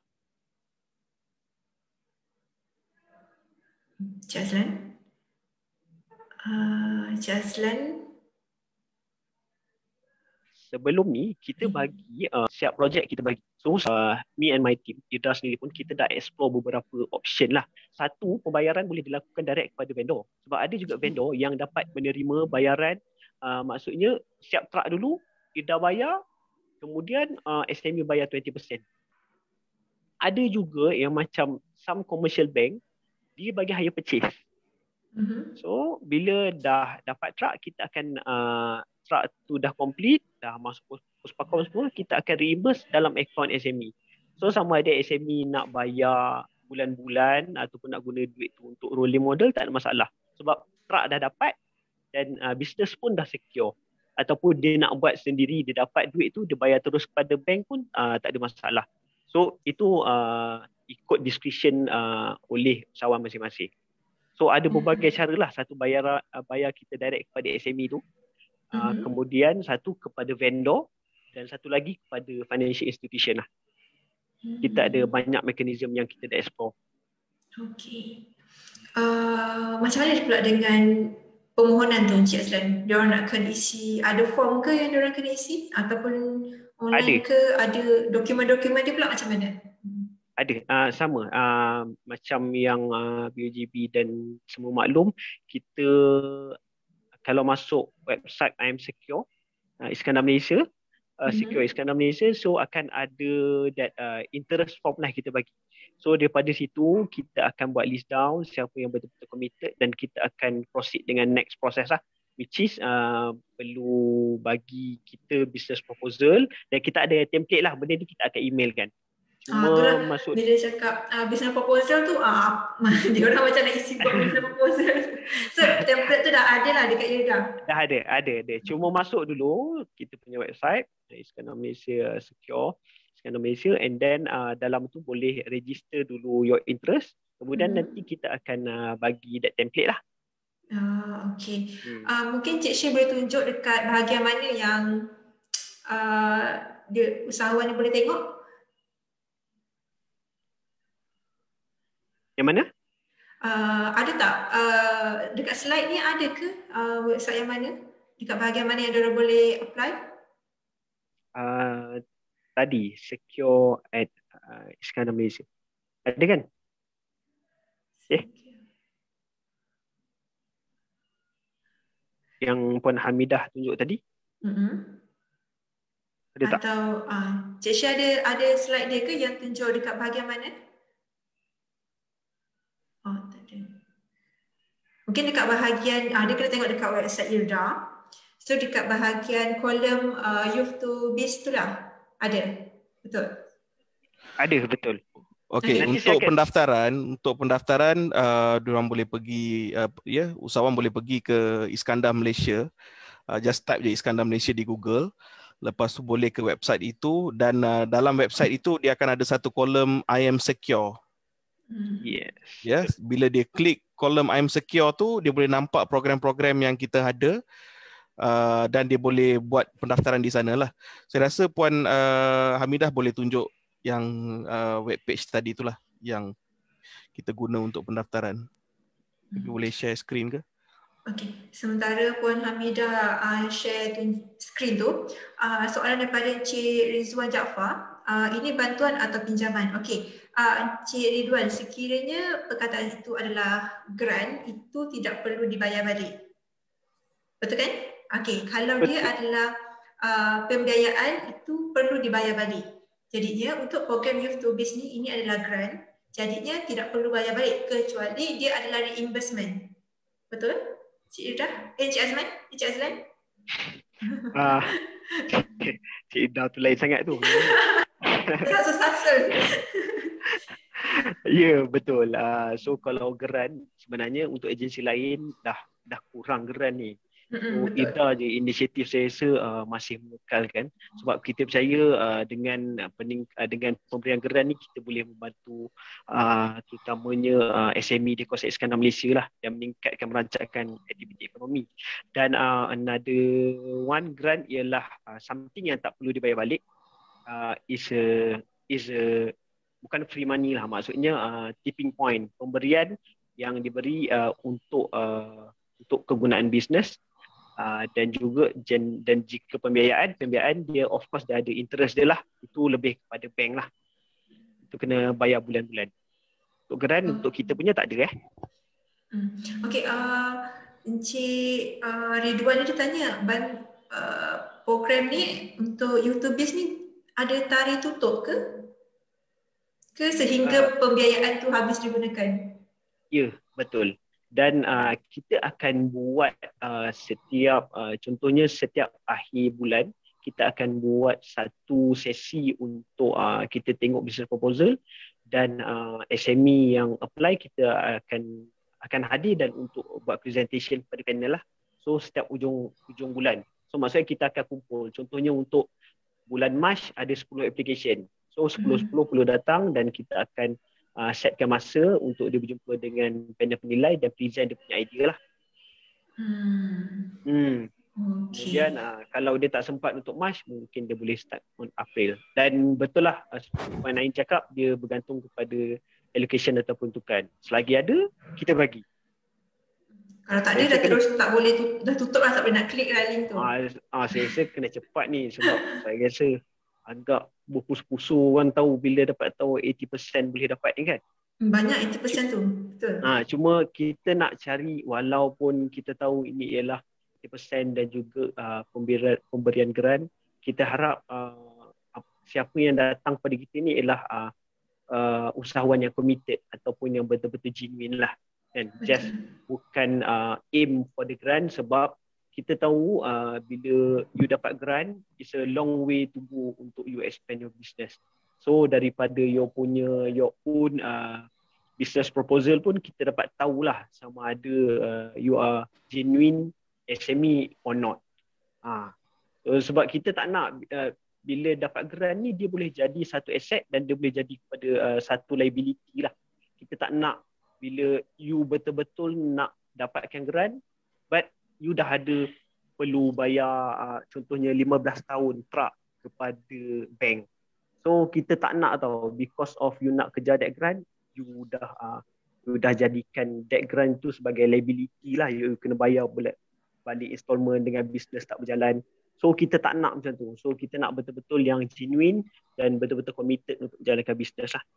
Cik Azlan? Uh, Cik Azlan? Sebelum ni kita bagi uh, setiap projek kita bagi. So uh, me and my team, Ida sendiri pun kita dah explore beberapa option lah. Satu, pembayaran boleh dilakukan direct kepada vendor. Sebab ada juga vendor yang dapat menerima bayaran, uh, maksudnya siap truck dulu, Ida bayar, kemudian uh, S M E bayar twenty percent. Ada juga yang macam some commercial bank, dia bagi hire purchase. Mm-hmm. So bila dah dapat truck, kita akan uh, truck tu dah complete, dah masuk puspakom semua, kita akan reimburse dalam akaun S M E. So sama ada S M E nak bayar bulan-bulan ataupun nak guna duit tu untuk rolling model, tak ada masalah. Sebab truck dah dapat dan uh, business pun dah secure. Ataupun dia nak buat sendiri, dia dapat duit tu, dia bayar terus kepada bank pun uh, tak ada masalah. So itu uh, ikut discretion uh, oleh usahawan masing-masing. So ada berbagai cara lah. Satu bayar bayar kita direct kepada S M E tu. Uh, mm-hmm. Kemudian satu kepada vendor dan satu lagi kepada financial institution lah. Mm-hmm. Kita ada banyak mekanisme yang kita dah explore. Okey. Uh, macam mana pula dengan permohonan tu Encik Azlan? Diorang nak kena isi, ada form ke yang diorang kena isi? Ataupun online ada ke? Ada dokumen-dokumen dia pula macam mana? Ada, uh, sama uh, macam yang uh, B O G B dan semua maklum, kita kalau masuk website I M Secure uh, Iskandar Malaysia, uh, mm-hmm. Secure Iskandar Malaysia, so akan ada that uh, interest form lah kita bagi. So daripada situ kita akan buat list down siapa yang betul-betul committed dan kita akan proceed dengan next process lah, which is uh, perlu bagi kita business proposal dan kita ada template lah, benda ni kita akan email kan. Cuma ah, masuk bila cakap uh, business proposal tu ah uh, dia orang macam nak isi buat business proposal. So template tu dah ada lah dekat Ida. Dah ada, ada, ada. Cuma masuk dulu kita punya website Iskandar Malaysia Secure, Iskandar Malaysia, and then uh, dalam tu boleh register dulu your interest. Kemudian hmm. nanti kita akan uh, bagi that template lah. Ah, okey. Hmm. Uh, mungkin Cik Syed boleh tunjuk dekat bahagian mana yang uh, dia usahawan ni boleh tengok. Yang mana? Uh, ada tak? Uh, dekat slide ni ada ke uh, website yang mana? Dekat bahagian mana yang diorang boleh apply? Uh, tadi, secure at uh, Iskandar Malaysia. Ada kan? Eh? Yang Puan Hamidah tunjuk tadi? Mm-hmm. Ada tak? Atau uh, Cik Syah ada, ada slide dia ke yang tunjuk dekat bahagian mana? Oh, tak ada. Mungkin dekat bahagian, ah, dia kena tengok dekat website IRDA. So dekat bahagian kolom uh, Youth to Biz tu lah. Ada? Betul? Ada, betul. Okey, untuk pendaftaran, untuk pendaftaran uh, diorang boleh pergi, uh, ya, yeah, usahawan boleh pergi ke Iskandar Malaysia. Uh, just type je Iskandar Malaysia di Google. Lepas tu boleh ke website itu dan uh, dalam website itu dia akan ada satu kolom I am secure. Yes. Ya, yes, bila dia klik kolom I am secure tu, dia boleh nampak program-program yang kita ada uh, dan dia boleh buat pendaftaran di sana lah. Saya rasa Puan uh, Hamidah boleh tunjuk yang uh, web page tadi itulah yang kita guna untuk pendaftaran. Hmm. Boleh share screen ke? Okey, sementara Puan Hamidah uh, share tu, screen tu, uh, soalan daripada Encik Rizwan Jaafar. Uh, ini bantuan atau pinjaman? Okey, uh, Encik Ridwan, sekiranya perkataan itu adalah grant, itu tidak perlu dibayar balik. Betul kan? Okey, kalau Betul. dia adalah uh, pembiayaan, itu perlu dibayar balik. Jadinya untuk program Youth to Biz ni, ini adalah grant. Jadinya tidak perlu bayar balik kecuali dia adalah reimbursement. Betul? Cik Ida? Eh, Cik Azman? Cik Azlan? Ah, Cik Ida tu lain sangat tu. Sasul-sasul. Ya, yeah, betul. Uh, so kalau geran sebenarnya untuk agensi lain dah dah kurang geran ni. Mm-mm, So betul. Ida je inisiatif saya rasa uh, masih mengekalkan sebab kita percaya uh, dengan uh, pening, uh, dengan pemberian geran ni kita boleh membantu uh, terutamanya uh, S M E di kawasan Iskandar Malaysia lah dan meningkatkan merancangkan aktiviti ekonomi. Dan uh, another one grant ialah uh, something yang tak perlu dibayar balik. Uh, is a is a bukan free money lah, maksudnya uh, tipping point, pemberian yang diberi uh, untuk uh, untuk kegunaan bisnes. Uh, dan juga jen, dan jika pembiayaan pembiayaan dia of course dia ada interest dia lah, itu lebih kepada bank lah, itu kena bayar bulan-bulan. Untuk grant Oh. untuk kita punya tak ada eh. Hmm. Okey, uh, Encik uh, Ridwan ni dia tanya, ban, uh, program ni untuk YouTubers ni ada tarikh tutup ke? Ke sehingga uh, pembiayaan tu habis digunakan? Ya, betul. Dan uh, kita akan buat uh, setiap, uh, contohnya setiap akhir bulan, kita akan buat satu sesi untuk uh, kita tengok business proposal dan uh, S M E yang apply kita akan akan hadir dan untuk buat presentation pada panel lah. So setiap ujung ujung bulan. So maksudnya kita akan kumpul. Contohnya untuk bulan Mac ada sepuluh application. So sepuluh sepuluh perlu datang dan kita akan Uh, setkan masa untuk dia berjumpa dengan panel penilai dan present dia punya idea lah. Hmm. Hmm. Okay. Kemudian uh, kalau dia tak sempat untuk Mac, mungkin dia boleh start on April. Dan betul lah, uh, Puan Ain cakap dia bergantung kepada allocation ataupun peruntukan. Selagi ada, kita bagi. Kalau tak ada dah kena... terus tak boleh, tu, dah tutup lah, tak boleh nak klik lah link tu. Uh, uh, saya rasa kena cepat ni sebab saya rasa agak berpusu-pusu orang tahu bila dapat tahu lapan puluh peratus boleh dapat ni kan. Banyak lapan puluh peratus tu, betul. Ha, cuma kita nak cari walaupun kita tahu ini ialah lapan puluh peratus dan juga uh, pemberian, pemberian geran, kita harap uh, siapa yang datang pada kita ni ialah uh, uh, usahawan yang committed ataupun yang betul-betul genuine lah. And just bukan uh, aim for the grant sebab kita tahu uh, bila you dapat grant, it's a long way to go untuk you expand your business. So daripada your punya your own uh, business proposal pun kita dapat tahulah sama ada uh, you are genuine S M E or not. Ah, uh, so, sebab kita tak nak uh, bila dapat grant ni dia boleh jadi satu aset dan dia boleh jadi kepada uh, satu liability lah. Kita tak nak bila you betul-betul nak dapatkan grant but you dah ada perlu bayar uh, contohnya lima belas tahun truck kepada bank. So kita tak nak tau because of you nak kejar that grant, you dah uh, you dah jadikan that grant tu sebagai liability lah, you kena bayar balik, balik installment dengan bisnes tak berjalan. So kita tak nak macam tu. So kita nak betul-betul yang genuine dan betul-betul committed untuk jalankan bisnes lah.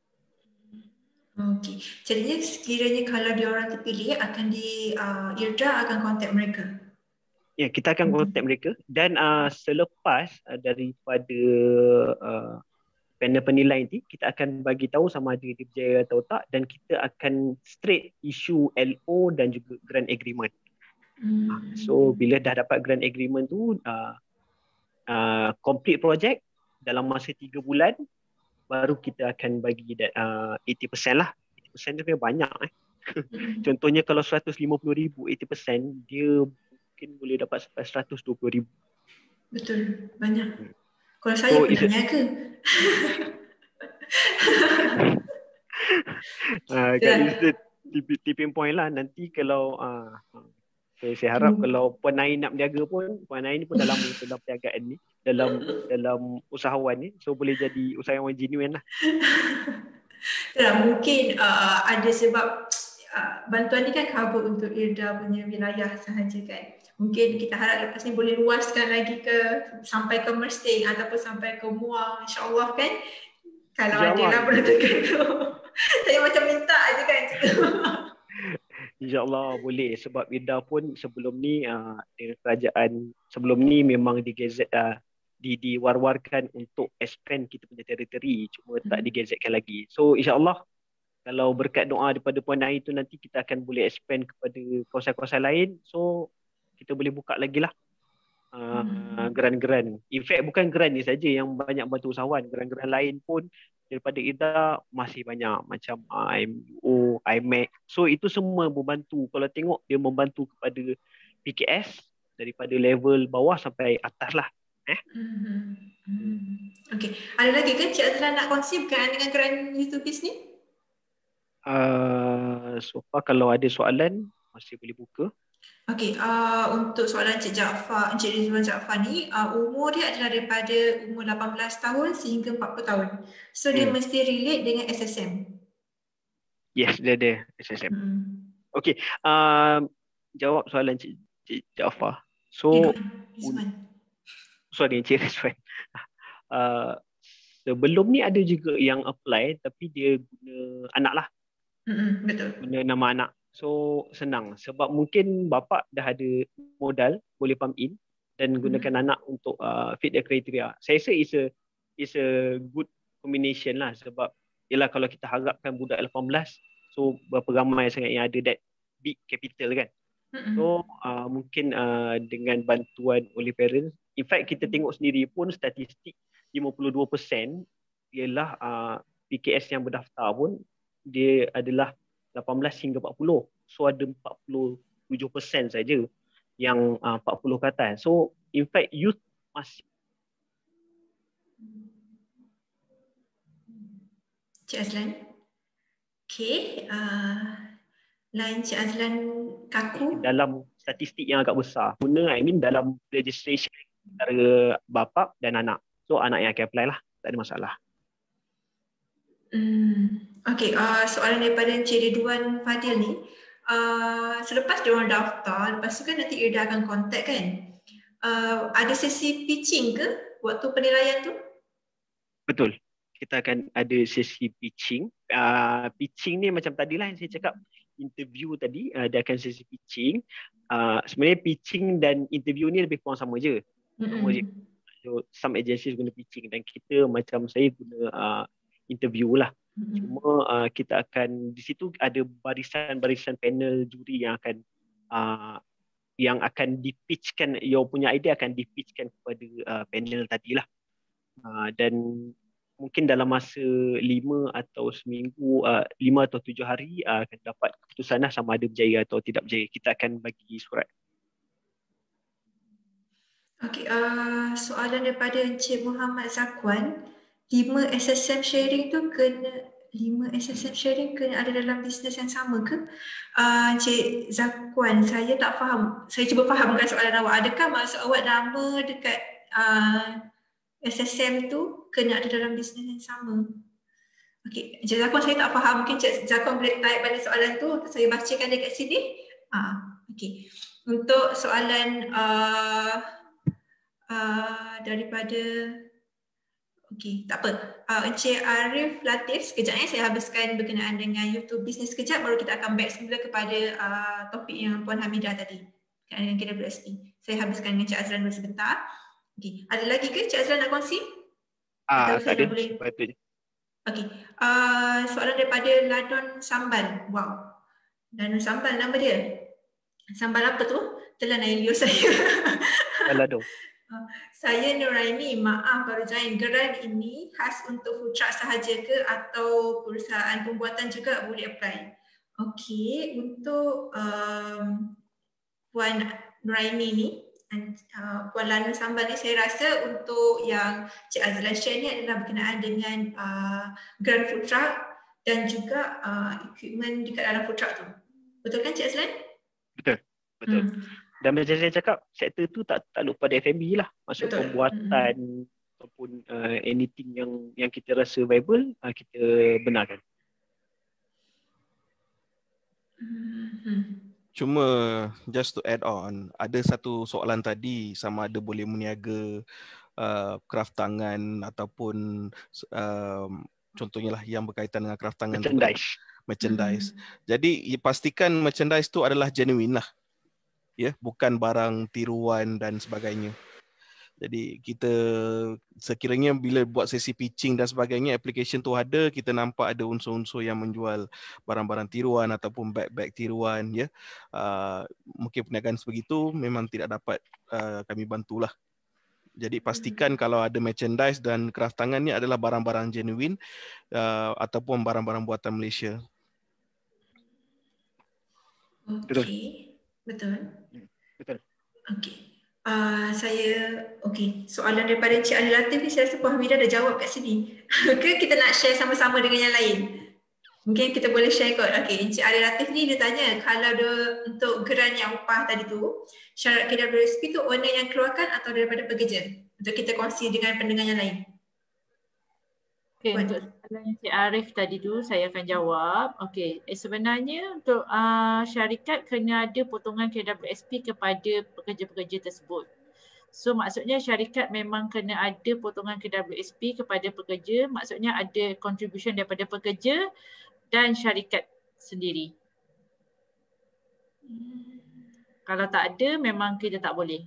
Okey. Jadinya sekiranya kalau diorang terpilih akan di uh, IRDA akan kontak mereka. Ya, kita akan kontak hmm. mereka dan uh, selepas uh, daripada uh, panel penilai nanti kita akan bagi tahu sama ada dia berjaya atau tak dan kita akan straight issue L O dan juga grant agreement. Hmm. Uh, so bila dah dapat grant agreement tu uh, uh, complete project dalam masa tiga bulan baru kita akan bagi that, uh, lapan puluh peratus lah. lapan puluh peratus tu sebenarnya banyak eh. Contohnya kalau seratus lima puluh ribu lapan puluh peratus dia mungkin boleh dapat sampai seratus dua puluh ribu. Betul, banyak. Hmm. Kalau saya so, pernah niaga. uh, kan itu tipping point lah nanti kalau uh, saya, saya harap hmm. kalau Puan Ain nak berniaga pun, Puan Ain ni pun dah lama dalam perniagaan ni, dalam dalam usahawan ni, so boleh jadi usahawan genuine lah. Tak, mungkin uh, ada sebab uh, bantuan ni kan cover untuk IRDA punya wilayah sahaja kan. Mungkin kita harap lepas ni boleh luaskan lagi ke sampai ke Mersing ataupun sampai ke Muar, insyaAllah kan. Kalau ada lah peruntukan tu. Saya macam minta aja kan. InsyaAllah boleh sebab IRDA pun sebelum ni uh, dengan kerajaan sebelum ni memang digazet uh, di diwar-warkan untuk expand kita punya teritori, cuma hmm. tak digazetkan lagi. So insyaAllah kalau berkat doa daripada Puan Ain tu nanti kita akan boleh expand kepada kawasan-kawasan lain, so kita boleh buka lagi lah uh, hmm. geran-geran. In fact bukan geran ni saja yang banyak bantu usahawan, geran-geran lain pun daripada IRDA masih banyak macam uh, I M U O, I M A C. So itu semua membantu. Kalau tengok dia membantu kepada P K S daripada level bawah sampai atas lah. Eh? Mm-hmm. Mm-hmm. Okay. Ada lagi ke Cik Azlan nak kongsi berkaitan dengan geran YouTubies ni? Uh, so far kalau ada soalan masih boleh buka. Okey, uh, untuk soalan Encik Jaafar, Encik Rizwan Jaafar ni, uh, umur dia adalah daripada umur lapan belas tahun sehingga empat puluh tahun. So dia Hmm. mesti relate dengan S S M. Yes, dia ada S S M. Hmm. Okey, uh, jawab soalan Encik, Encik Jaafar. So, Rizwan, Rizwan. sorry Encik Rizwan. Uh, sebelum ni ada juga yang apply tapi dia guna anak lah. Mm-mm, betul. Guna nama anak. So senang sebab mungkin bapa dah ada modal boleh pump in dan gunakan mm-hmm. anak untuk uh, fit the criteria. Saya rasa is a is a good combination lah sebab ialah kalau kita harapkan budak lapan belas so berapa ramai sangat yang ada that big capital kan. Mm-hmm. So uh, mungkin uh, dengan bantuan oleh parents, in fact kita tengok sendiri pun statistik lima puluh dua peratus ialah uh, P K S yang berdaftar pun dia adalah lapan belas hingga empat puluh. So ada empat puluh tujuh peratus saja yang uh, empat puluh ke atas. So in fact youth masih. Cik Azlan. Okay. Uh, lain Cik Azlan kaku. Dalam statistik yang agak besar. Guna I mean dalam registration antara bapa dan anak. So anak yang akan apply lah. Tak ada masalah. Hmm. Okay, uh, soalan daripada Encik Ridwan Fadil ni, uh, selepas dia orang daftar, lepas tu kan nanti Ida akan contact kan, uh, ada sesi pitching ke waktu penilaian tu? Betul, kita akan ada sesi pitching. Uh, pitching ni macam tadilah yang saya cakap, interview tadi, uh, dia akan sesi pitching. Uh, sebenarnya pitching dan interview ni lebih kurang sama je. Sama mm-hmm. je. So, some agencies guna pitching dan kita macam saya guna uh, interview lah. Mm-hmm. Cuma uh, kita akan di situ ada barisan-barisan panel juri yang akan uh, yang akan dipitchkan, your punya idea akan dipitchkan kepada uh, panel tadilah. Uh, dan mungkin dalam masa lima atau seminggu, uh, lima atau tujuh hari uh, akan dapat keputusan lah sama ada berjaya atau tidak berjaya. Kita akan bagi surat. Okey, uh, soalan daripada Encik Muhammad Zakwan. lima S S M sharing tu kena lima S S M sharing kena ada dalam bisnes yang sama ke? Uh, Encik Zakwan, saya tak faham. Saya cuba fahamkan soalan awak. Adakah maksud awak nama dekat uh, S S M tu kena ada dalam bisnes yang sama? Okey, Encik Zakwan saya tak faham. Mungkin Encik Zakwan boleh type balik soalan tu. Saya bacakan dekat sini. Ah, okey. Untuk soalan uh, uh, daripada Okey, tak apa. Uh, Encik Arif Latif, sekejap eh, saya habiskan berkenaan dengan YouTube Business sekejap, baru kita akan back semula kepada uh, topik yang Puan Hamidah tadi, dengan K W S P. Saya habiskan dengan Cik Azlan dulu sebentar. Okey, ada lagi ke Cik Azlan nak kongsi? Ah, tak ada. Boleh? Okey, uh, soalan daripada Ladon Sambal. Wow, Ladon Sambal nama dia. Sambal apa tu? Telan air liur saya. Ladon. Saya Nuraini, maaf baru join. Geran ini khas untuk food truck sahaja ke atau perusahaan pembuatan juga boleh apply? Okey, untuk um, Puan Nuraini ni, uh, Puan Lana Sambal ni, saya rasa untuk yang Cik Azlan share ni adalah berkenaan dengan uh, geran food truck dan juga uh, equipment dekat dalam food truck tu. Betul kan Cik Azlan? Betul, betul. Hmm. Dan macam saya cakap, sektor tu tak takluk pada F and B lah. Maksud betul. Pembuatan mm-hmm. ataupun uh, anything yang yang kita rasa viable, uh, kita benarkan. Mm-hmm. Cuma just to add on, ada satu soalan tadi sama ada boleh meniaga uh, craft tangan ataupun uh, contohnya lah yang berkaitan dengan craft tangan. Merchandise. Merchandise. Mm-hmm. Jadi pastikan merchandise tu adalah genuine lah. Ya, bukan barang tiruan dan sebagainya. Jadi kita sekiranya bila buat sesi pitching dan sebagainya, application tu ada, kita nampak ada unsur-unsur yang menjual barang-barang tiruan ataupun bag-bag tiruan, ya. Uh, mungkin perniagaan sebegitu memang tidak dapat uh, kami bantulah. Jadi pastikan kalau ada merchandise dan craft tangan ni adalah barang-barang genuine uh, ataupun barang-barang buatan Malaysia. Okey. Betul. Betul. Okey. Uh, saya, okey, soalan daripada Encik Ali Latif ni saya rasa Puan Hamidah dah jawab kat sini. Ke kita nak share sama-sama dengan yang lain? Mungkin kita boleh share kot. Okey, Encik Ali Latif ni dia tanya kalau dia untuk geran yang upah tadi tu, syarat K W S P tu owner yang keluarkan atau daripada pekerja? Untuk kita kongsi dengan pendengar yang lain. Okey, Puan. untuk soalan Encik Arif tadi tu saya akan jawab. Okey, eh, sebenarnya untuk uh, syarikat kena ada potongan K W S P kepada pekerja-pekerja tersebut. So maksudnya syarikat memang kena ada potongan K W S P kepada pekerja, maksudnya ada contribution daripada pekerja dan syarikat sendiri. Hmm. Kalau tak ada memang kita tak boleh.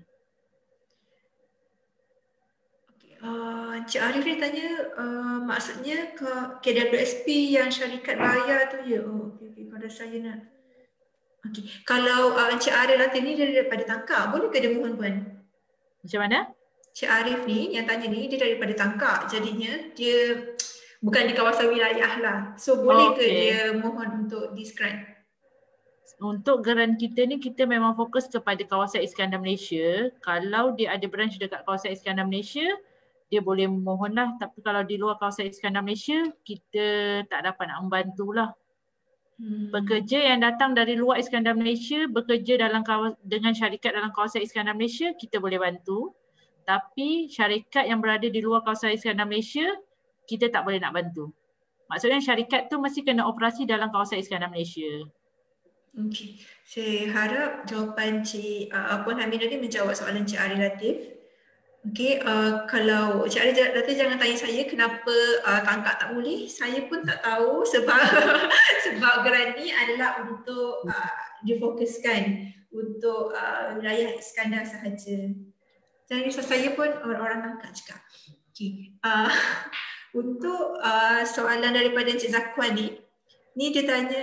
Uh, Encik Arif ni tanya uh, maksudnya ke K W S P yang syarikat bayar tu ya. Oh, okey okey kalau saya nak. Okey. Kalau uh, Encik Arif Latif ni dia daripada Tangkak, boleh ke dia mohon Puan? Macam mana? Encik Arif ni yang tanya ni dia daripada Tangkak. Jadinya dia bukan di kawasan wilayah lah. So boleh Oh, ke okay. dia mohon untuk describe? Untuk geran kita ni kita memang fokus kepada kawasan Iskandar Malaysia. Kalau dia ada branch dekat kawasan Iskandar Malaysia, dia boleh mohon lah. Tapi kalau di luar kawasan Iskandar Malaysia, kita tak dapat nak membantu lah. Hmm. Pekerja yang datang dari luar Iskandar Malaysia bekerja dalam kawasan, dengan syarikat dalam kawasan Iskandar Malaysia, kita boleh bantu. Tapi syarikat yang berada di luar kawasan Iskandar Malaysia, kita tak boleh nak bantu. Maksudnya syarikat tu mesti kena operasi dalam kawasan Iskandar Malaysia. Okey, saya harap jawapan Cik uh, Puan Hamidah ni menjawab soalan Cik Arif Latif. Okey, uh, kalau Cik Arif Latif jangan tanya saya kenapa uh, Tangkak tak boleh. Saya pun tak tahu sebab sebab geran ni adalah untuk uh, difokuskan untuk uh, wilayah Iskandar sahaja. Jadi saya pun orang-orang Tangkak juga. Okey, uh, untuk uh, soalan daripada Encik Zakwan ni, ni dia tanya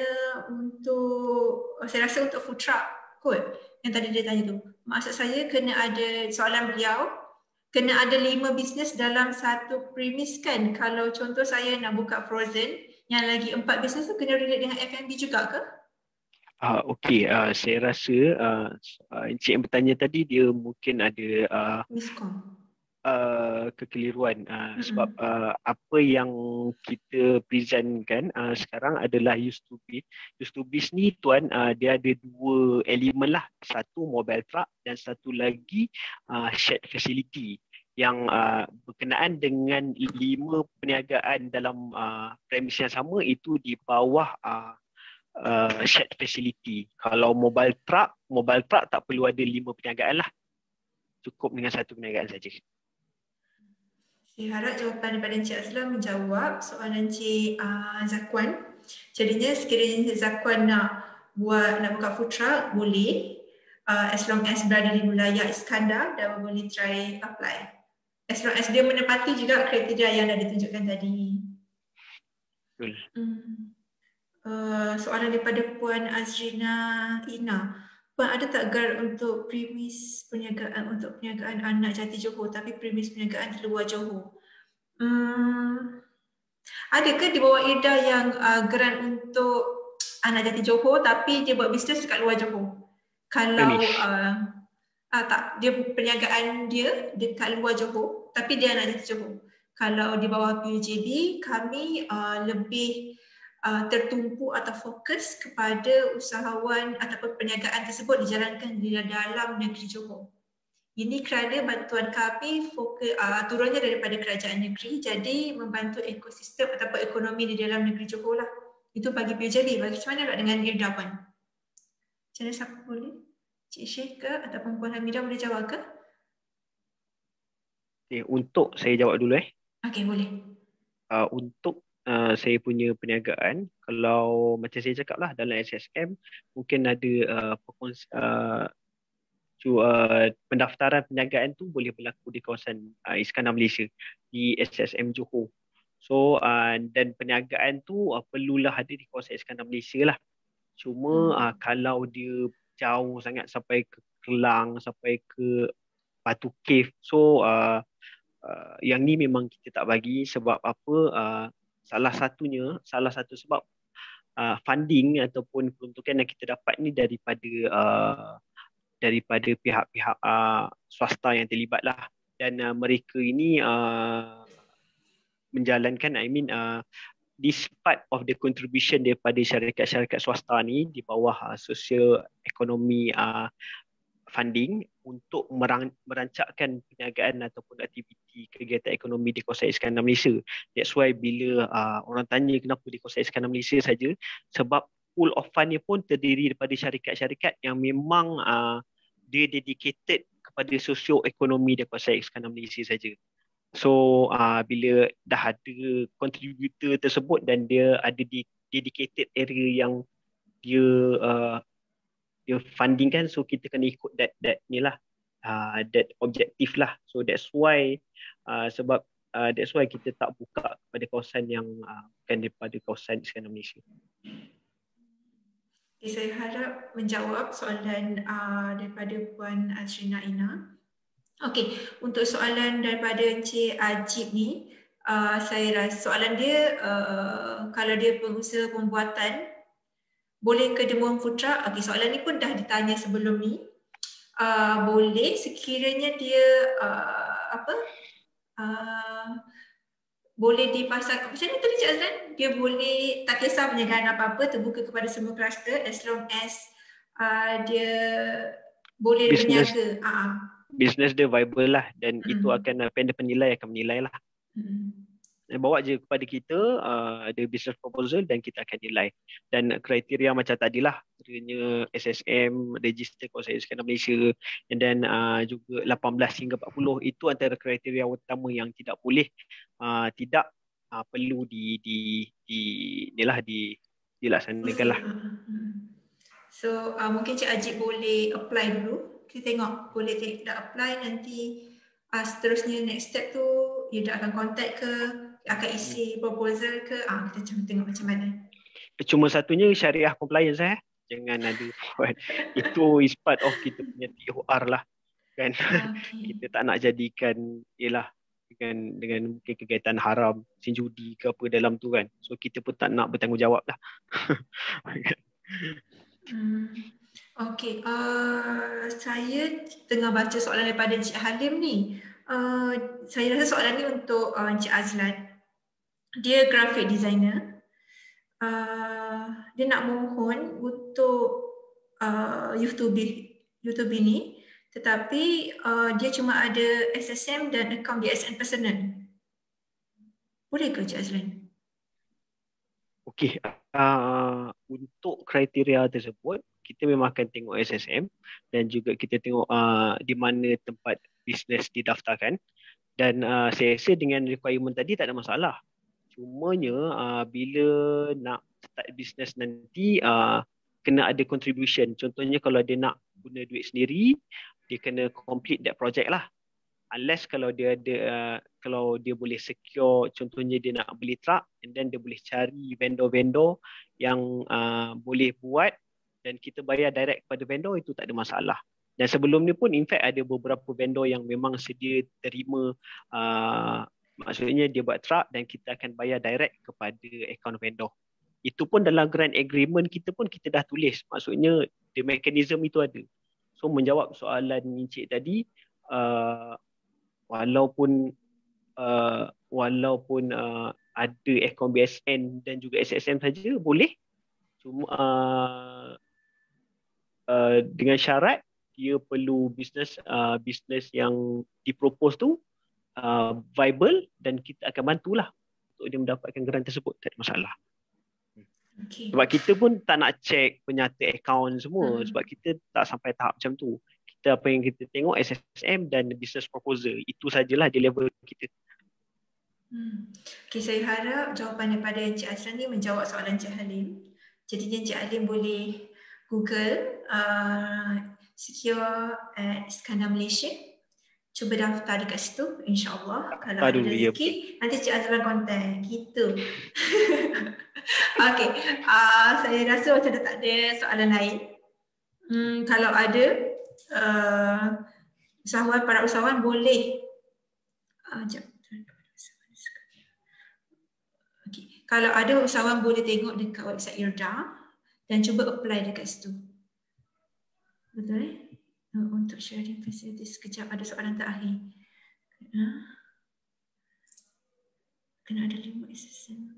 untuk, saya rasa untuk food truck kot yang tadi dia tanya tu. Maksud saya kena ada, soalan beliau, kena ada lima bisnes dalam satu premis kan? Kalau contoh saya nak buka frozen, yang lagi empat bisnes tu kena relate dengan F and B juga ke? Uh, Okey, uh, saya rasa uh, uh, Encik yang bertanya tadi dia mungkin ada uh, miskom. Uh, kekeliruan uh, mm-hmm. sebab uh, apa yang kita presentkan uh, sekarang adalah used to be. Used to be ni tuan, uh, dia ada dua elemen lah, satu mobile truck dan satu lagi uh, shared facility yang uh, berkenaan dengan lima perniagaan dalam uh, premis yang sama itu di bawah uh, uh, shared facility. Kalau mobile truck, mobile truck tak perlu ada lima perniagaan lah, cukup dengan satu perniagaan saja. Saya harap jawapan daripada Encik Azlan menjawab soalan Encik uh, Zakwan. Jadinya sekiranya Encik Zakwan nak buat nak buka food truck, boleh. Uh, as long as berada di wilayah Iskandar, dan boleh try apply. As long as dia menepati juga kriteria yang dah ditunjukkan tadi. Betul. Hmm. Uh, soalan daripada Puan Azrina Ina. Puan ada tak guard untuk premis perniagaan untuk perniagaan anak jati Johor tapi premis perniagaan di luar Johor? Hmm, ada ke di bawah I D A yang uh, grant untuk anak jati Johor tapi dia buat bisnes dekat luar Johor? Kalau uh, uh, tak, dia perniagaan dia dekat luar Johor tapi dia anak jati Johor. Kalau di bawah P U J B kami uh, lebih Uh, tertumpu atau fokus kepada usahawan ataupun perniagaan tersebut dijalankan di dalam negeri Johor. Ini kerana bantuan kami fokus, uh, turunnya daripada kerajaan negeri, jadi membantu ekosistem ataupun ekonomi di dalam negeri Johor lah. Itu bagi P U J B. Macam mana pula dengan I R D A Puan? Macam mana siapa boleh? Cik Syekh ke ataupun Puan Hamidah boleh jawab ke? Okay, untuk saya jawab dulu eh. Okey, boleh. Uh, untuk Uh, saya punya perniagaan, kalau macam saya cakap lah dalam S S M mungkin ada uh, uh, cu, uh, pendaftaran perniagaan tu boleh berlaku di kawasan uh, Iskandar Malaysia di S S M Johor. So uh, dan perniagaan tu uh, perlulah ada di kawasan Iskandar Malaysia lah. Cuma uh, kalau dia jauh sangat sampai ke Kelang, sampai ke Batu Cave, so uh, uh, yang ni memang kita tak bagi sebab apa, uh, salah satunya, salah satu sebab uh, funding ataupun peruntukan yang kita dapat ni daripada uh, daripada pihak-pihak uh, swasta yang terlibat lah. Dan uh, mereka ini uh, menjalankan, I mean, uh, this part of the contribution daripada syarikat-syarikat swasta ni di bawah uh, social ekonomi uh, funding untuk merang, merancangkan perniagaan ataupun aktiviti kegiatan ekonomi di kawasan Iskandar Malaysia. That's why bila uh, orang tanya kenapa di kawasan Iskandar Malaysia saja, sebab pool of fund ni pun terdiri daripada syarikat-syarikat yang memang uh, dia dedicated kepada socio-ekonomi di kawasan Iskandar Malaysia saja. So uh, bila dah ada contributor tersebut dan dia ada di dedicated area yang dia uh, dia funding kan, so kita kena ikut that that ni lah, uh, that objektif lah. So that's why uh, sebab uh, that's why kita tak buka pada kawasan yang uh, bukan daripada kawasan Iskandar Malaysia. Okay, saya harap menjawab soalan uh, daripada Puan Asrina Ina. Okey, untuk soalan daripada Encik Ajib ni, uh, saya rasa soalan dia uh, kalau dia pengusaha pembuatan, boleh ke Demuang Food Truck? Okey, soalan ni pun dah ditanya sebelum ni. Uh, boleh sekiranya dia uh, apa? Uh, boleh dipasang, macam mana tadi Cik Azlan? Dia boleh, tak kisah perniagaan apa-apa, terbuka kepada semua kluster as long as uh, dia boleh Business, berniaga. Uh-huh. Business dia viable lah, dan hmm. itu akan pendek penilai akan menilai lah. Hmm. Bawa je kepada kita uh, ada business proposal dan kita akan nilai. Dan kriteria macam tadilah, kiranya S S M, register kawasan Iskandar Malaysia, and then uh, juga lapan belas hingga empat puluh, itu antara kriteria utama yang tidak boleh uh, tidak uh, perlu di di di inilah di dilaksanakan lah. So uh, mungkin Cik Ajib boleh apply dulu. Kita tengok boleh tidak apply, nanti uh, seterusnya next step tu dia dah akan contact ke, akan isi proposal ke, ah kita cuba tengok macam mana. Cuma satunya syariah compliance eh. Jangan ada buat. Itu is part of kita punya T O R lah. Kan. Okay. Kita tak nak jadikan ialah dengan dengan mungkin kegiatan haram, sin judi ke apa dalam tu kan. So kita pun tak nak bertanggungjawab lah. hmm. Okey, uh, saya tengah baca soalan daripada Encik Halim ni. Uh, saya rasa soalan ni untuk uh, Encik Azlan. Dia graphic designer. Uh, dia nak mohon untuk uh, YouTube YouTube ini, tetapi uh, dia cuma ada S S M dan akaun B S N personal. Boleh ke Encik Azlan? Okey, uh, untuk kriteria tersebut kita memang akan tengok S S M dan juga kita tengok uh, di mana tempat bisnes didaftarkan, dan uh, saya rasa dengan requirement tadi tak ada masalah. Cumanya uh, bila nak start bisnes nanti uh, kena ada contribution. Contohnya kalau dia nak guna duit sendiri, dia kena complete that project lah. Unless kalau dia ada uh, kalau dia boleh secure, contohnya dia nak beli truck, and then dia boleh cari vendor-vendor yang uh, boleh buat dan kita bayar direct kepada vendor, itu tak ada masalah. Dan sebelum ni pun in fact ada beberapa vendor yang memang sedia terima, uh, maksudnya dia buat truck dan kita akan bayar direct kepada akaun vendor. Itu pun dalam grant agreement kita pun kita dah tulis, maksudnya the mechanism itu ada. So menjawab soalan Encik tadi, uh, walaupun uh, walaupun uh, ada akaun B S N dan juga S S M saja boleh, cuma uh, uh, dengan syarat dia perlu bisnes uh, bisnes yang dipropose tu uh, viable, dan kita akan bantulah untuk dia mendapatkan grant tersebut, tak ada masalah. Okay. Sebab kita pun tak nak check penyata akaun semua, hmm. sebab kita tak sampai tahap macam tu. Kita apa yang kita tengok S S M dan business proposal, itu sajalah di level kita. Hmm. Okay, saya harap jawapan daripada Encik Azlan ni menjawab soalan Encik Halim. Jadinya Encik Halim boleh Google uh, Secure at Iskandar Malaysia. Cuba daftar dekat situ, insyaAllah. Kalau Aduh, ada rezeki, ya. Nanti Cik Azlan kontak. Gitu. Okey, uh, saya rasa macam dah tak ada soalan lain. Hmm, kalau ada, uh, usahawan, para usahawan boleh. Uh, okay. Kalau ada usahawan boleh tengok dekat website IRDA dan cuba apply dekat situ. Betul eh? uh, untuk sharing facilities. Sekejap, ada soalan terakhir. Uh, kena ada lima assistant.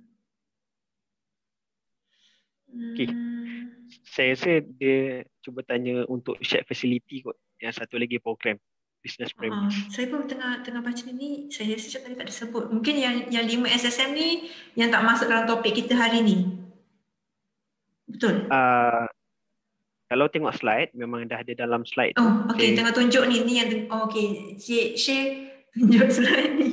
Okay. Saya rasa dia cuba tanya untuk shared facility kot. Yang satu lagi program business premise. Uh, saya pun tengah tengah baca ni, saya rasa tadi tak disebut. Mungkin yang yang lima S S M ni yang tak masuk dalam topik kita hari ni. Betul? Uh, kalau tengok slide, memang dah ada dalam slide tu. Oh, okey, saya, tengah tunjuk ni ni yang oh, okey. Cik share tunjuk slide ni.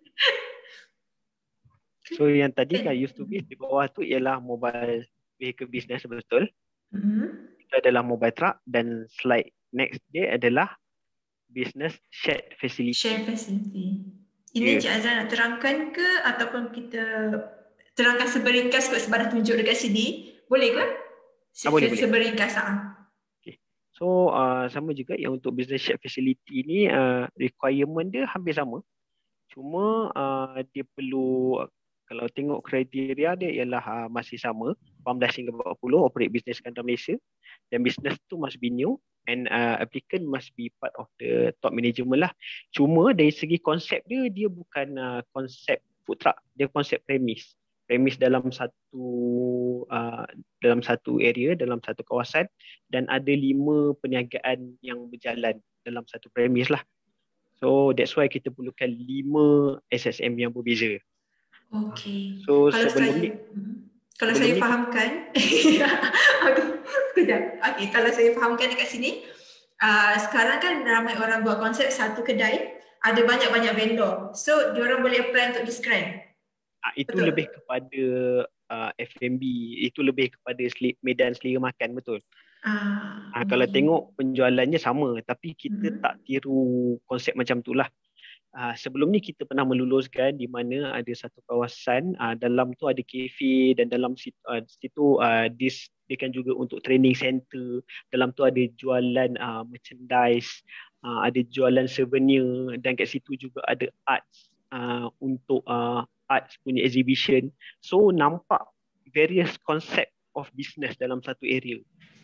So yang tadi kan used to be di bawah tu ialah mobile vehicle business, betul? Mm-hmm. Itu adalah mobile truck, dan slide next dia adalah business shared facility. Share facility. Ini yeah. Cik Azra nak terangkan ke ataupun kita terangkan seberingkas kot sebab dah tunjuk dekat sini? Boleh ke? Ah, boleh, boleh. Seberingkas. Okay. So uh, sama juga yang untuk business shared facility ni uh, requirement dia hampir sama. Cuma uh, dia perlu, kalau tengok kriteria dia ialah uh, masih sama, lapan belas hingga empat puluh operate business Skandar Malaysia, dan business tu must be new and uh, applicant must be part of the top management lah. Cuma dari segi konsep dia, dia bukan uh, konsep food truck, dia konsep premise. Premise dalam satu uh, dalam satu area, dalam satu kawasan, dan ada lima perniagaan yang berjalan dalam satu premise lah. So that's why kita perlukan lima S S M yang berbeza. Okay. So kalau sebelum saya, ni kalau sebelum saya ni, fahamkan, okay, sekejap. Okay, kalau saya fahamkan dekat sini, uh, sekarang kan ramai orang buat konsep satu kedai, ada banyak-banyak vendor. So diorang boleh apply untuk this grant. Uh, itu betul? Lebih kepada uh, F and B, itu lebih kepada seli, medan selera makan, betul? Ah, uh, okay. Kalau tengok penjualannya sama, tapi kita hmm. tak tiru konsep macam itulah. Uh, sebelum ni kita pernah meluluskan di mana ada satu kawasan, uh, dalam tu ada kafe, dan dalam situ, uh, situ uh, disediakan juga untuk training center. Dalam tu ada jualan uh, merchandise, uh, ada jualan souvenir, dan kat situ juga ada arts uh, untuk uh, arts punya exhibition. So nampak various concept of business dalam satu area.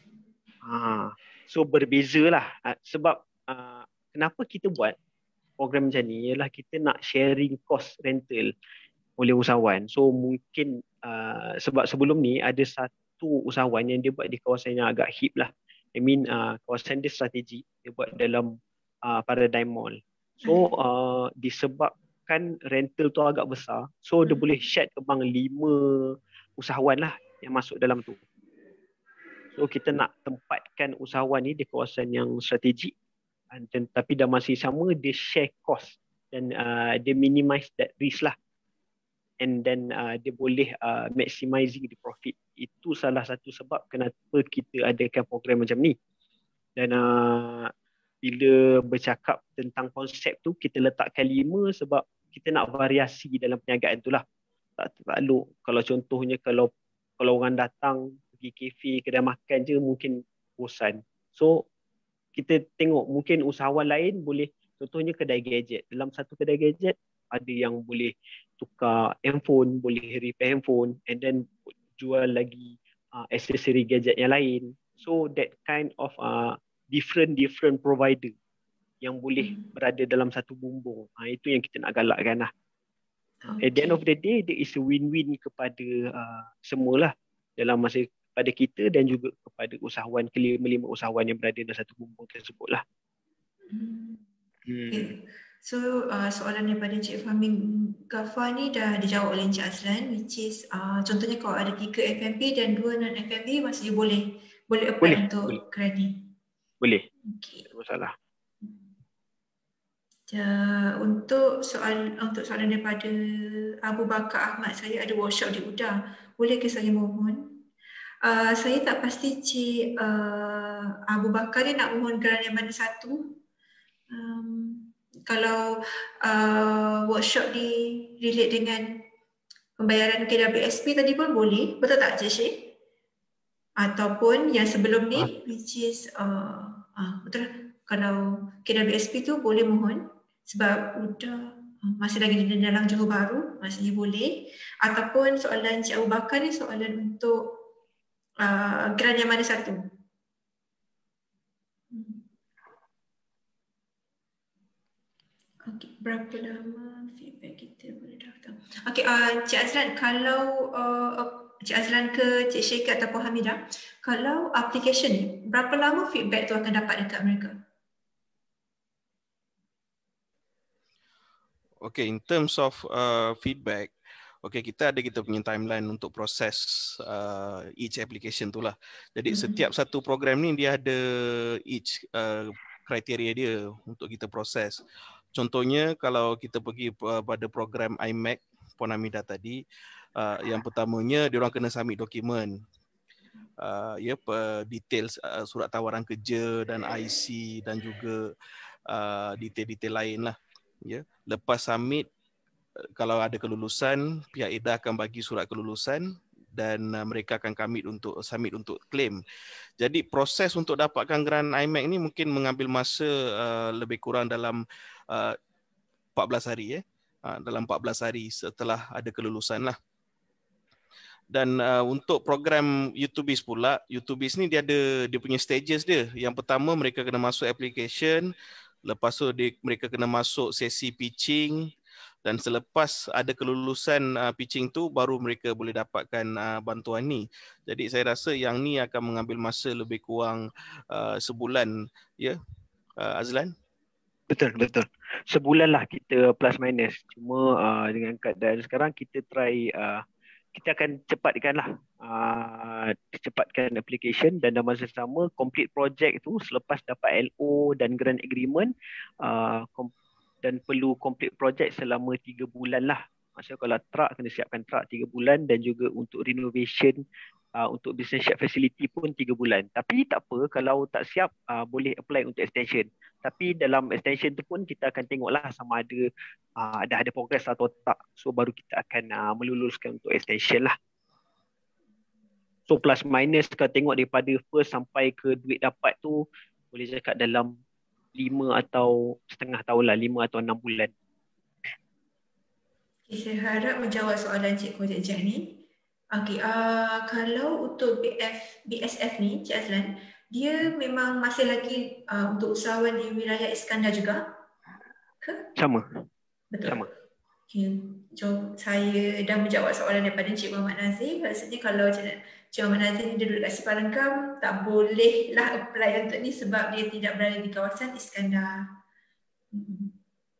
Uh, so berbezalah uh, sebab uh, kenapa kita buat program macam ni ialah kita nak sharing cost rental oleh usahawan. So mungkin uh, sebab sebelum ni ada satu usahawan yang dia buat di kawasan yang agak hip lah. I mean uh, kawasan dia strategi, dia buat dalam uh, Paradigm Mall. So uh, disebabkan rental tu agak besar, so dia boleh share kebang lima usahawan lah yang masuk dalam tu. So kita nak tempatkan usahawan ni di kawasan yang strategik, dan, tapi dah masih sama dia share cost dan uh, dia minimize that risk lah, and then uh, dia boleh uh, maximizing the profit. Itu salah satu sebab kenapa kita adakan program macam ni. Dan uh, bila bercakap tentang konsep tu, kita letakkan lima sebab kita nak variasi dalam perniagaan tu lah. Tak terlalu, kalau contohnya kalau kalau orang datang pergi kafe, kedai makan je mungkin bosan. So kita tengok mungkin usahawan lain boleh, contohnya kedai gadget. Dalam satu kedai gadget ada yang boleh tukar handphone, boleh repair handphone, and then jual lagi uh, aksesori gadget yang lain. So that kind of uh, different different provider yang boleh hmm. berada dalam satu bumbung. Ha, itu yang kita nak galakkan lah. Okay. At the end of the day, there is a win-win kepada uh, semualah dalam masa pada kita dan juga kepada usahawan, kelima-lima usahawan yang berada dalam satu bumbung tersebut lah. Hmm. Hmm. Okay. So uh, soalan daripada Encik Fahmi Ghaffar ni dah dijawab oleh Encik Azlan, which is uh, contohnya kalau ada tiga F and B dan dua non F and B masih boleh boleh apply boleh, untuk grant ni? Boleh. Okay. Tak masalah. Uh, untuk soal untuk soalan daripada Abu Bakar Ahmad, saya ada workshop di U D A. Boleh ke saya mohon? Uh, saya tak pasti Cik uh, Abu Bakar ni nak mohon grant yang mana satu. Um, kalau uh, workshop ni relate dengan pembayaran K W S P tadi pun boleh, betul tak Cik Syed? Ataupun yang sebelum ni, which is uh, uh, betul lah. Kalau K W S P tu boleh mohon sebab udah uh, masih lagi di dalam Johor Bahru, masih boleh. Ataupun soalan Cik Abu Bakar ni soalan untuk Uh, grant yang mana satu? Okay, berapa lama feedback kita boleh daftar? Okay, uh, Cik Azlan, kalau uh, Cik Azlan ke Cik Sheikh ataupun Hamidah, kalau application ni, berapa lama feedback tu akan dapat dekat mereka? Okay, in terms of uh, feedback, okay, kita ada kita punya timeline untuk proses uh, each application tu lah. Jadi mm-hmm. setiap satu program ni dia ada each uh, kriteria dia untuk kita proses. Contohnya kalau kita pergi uh, pada program I M A C, Puan Hamidah tadi, uh, yang pertamanya diorang kena submit dokumen. Uh, ya, yeah, details uh, surat tawaran kerja dan I C dan juga uh, detail-detail lain lah. Ya, yeah. Lepas submit, kalau ada kelulusan, pihak edah akan bagi surat kelulusan dan uh, mereka akan commit untuk submit untuk claim. Jadi proses untuk dapatkan grant I M A C ni mungkin mengambil masa uh, lebih kurang dalam uh, empat belas hari eh. Uh, dalam empat belas hari setelah ada kelulusan lah. Dan uh, untuk program YouTubies pula, YouTubies ni dia ada dia punya stages dia. Yang pertama mereka kena masuk application, lepas tu dia, mereka kena masuk sesi pitching, dan selepas ada kelulusan uh, pitching tu baru mereka boleh dapatkan uh, bantuan ni. Jadi saya rasa yang ni akan mengambil masa lebih kurang uh, sebulan, ya, uh, Azlan? Betul, betul. Sebulan lah kita plus minus. Cuma uh, dengan keadaan sekarang kita try, uh, kita akan cepatkan lah, uh, cepatkan application dan dalam masa sama complete project tu selepas dapat L O dan grant agreement, uh, dan perlu complete project selama tiga bulan lah. Maksudnya kalau truck kena siapkan truck tiga bulan dan juga untuk renovation, uh, untuk business shared facility pun tiga bulan. Tapi tak apa, kalau tak siap uh, boleh apply untuk extension. Tapi dalam extension tu pun kita akan tengoklah sama ada uh, dah ada progress atau tak. So baru kita akan uh, meluluskan untuk extension lah. So plus minus kalau tengok daripada first sampai ke duit dapat tu boleh cakap dalam lima atau setengah tahun lah, lima atau enam bulan. Okay, saya harap menjawab soalan Cik Kojek Jack ni. Okay, uh, kalau untuk B F, B S F ni, Cik Azlan, dia memang masih lagi uh, untuk usahawan di wilayah Iskandar juga? Ke? Sama. Betul? Sama. Okay, jom saya dah menjawab soalan daripada Cik Muhammad Nazir. Maksudnya kalau Cik, Cik Muhammad Nazir ni duduk kat Separangkam, tak bolehlah apply untuk ni sebab dia tidak berada di kawasan Iskandar. Hmm.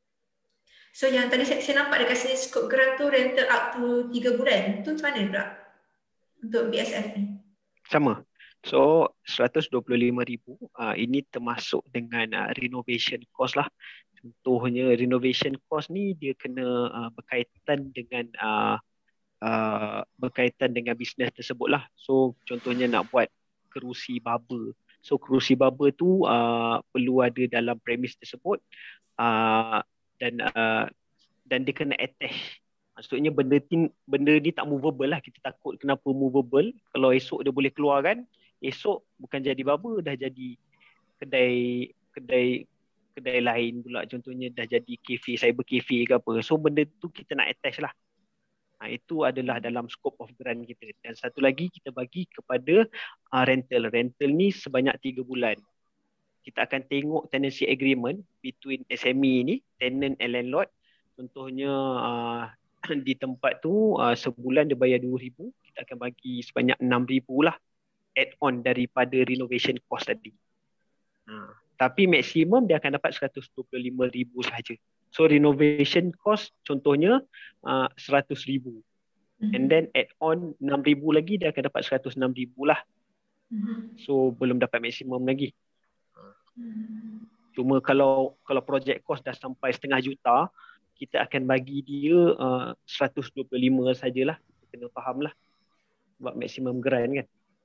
So yang tadi saya, saya nampak dekat sini skop grant tu rental up to tiga bulan. Tu macam mana pula untuk B S F ni? Sama. So seratus dua puluh lima ribu uh, ini termasuk dengan uh, renovation cost lah. Contohnya renovation cost ni dia kena uh, berkaitan dengan uh, uh, berkaitan dengan bisnes tersebut lah. So contohnya nak buat kerusi barber. So kerusi barber tu uh, perlu ada dalam premis tersebut, uh, dan uh, dan dia kena attach. Maksudnya benda ni, benda ni tak movable lah. Kita takut kenapa movable. Kalau esok dia boleh keluarkan, esok bukan jadi barber, dah jadi kedai kedai kedai lain pula. Contohnya dah jadi cafe, cyber cafe ke apa. So benda tu kita nak attach lah. Ha, itu adalah dalam scope of grant kita. Dan satu lagi kita bagi kepada uh, rental. Rental ni sebanyak tiga bulan. Kita akan tengok tenancy agreement between S M E ni, tenant and landlord. Contohnya uh, di tempat tu uh, sebulan dia bayar dua ribu, kita akan bagi sebanyak enam ribu lah add on daripada renovation cost tadi. Uh, tapi maksimum dia akan dapat seratus dua puluh lima ribu sahaja. So renovation cost contohnya uh, seratus ribu. Mm-hmm. And then add on enam ribu lagi, dia akan dapat seratus enam ribu lah. Mm-hmm. So belum dapat maksimum lagi. Mm-hmm. Cuma kalau kalau project cost dah sampai setengah juta, kita akan bagi dia uh, seratus dua puluh lima sajalah. Kena faham lah. Sebab maksimum grant kan.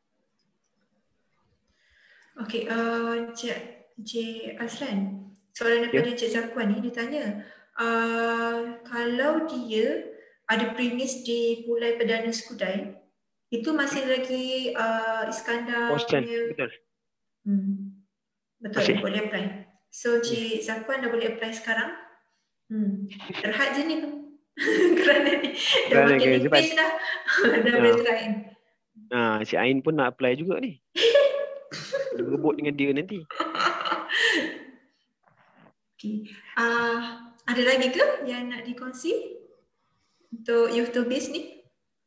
Okey, uh, Cik, Cik Azlan. Soalan daripada yeah. Cik Zakwan ni, dia tanya, uh, kalau dia ada premis di Pulai Perdana Skudai, itu masih lagi uh, Iskandar punya... Betul. Hmm. Betul, masih. Boleh apply. So, Cik Zakwan dah boleh apply sekarang? Hmm. Terhad je ni kerana ni dah makin nipis dah. Dah boleh try. Nah, Cik Ain pun nak apply juga ni. Berebut dengan dia nanti. Okay. Uh, ada lagi ke yang nak dikongsi untuk Youth to Biz ni?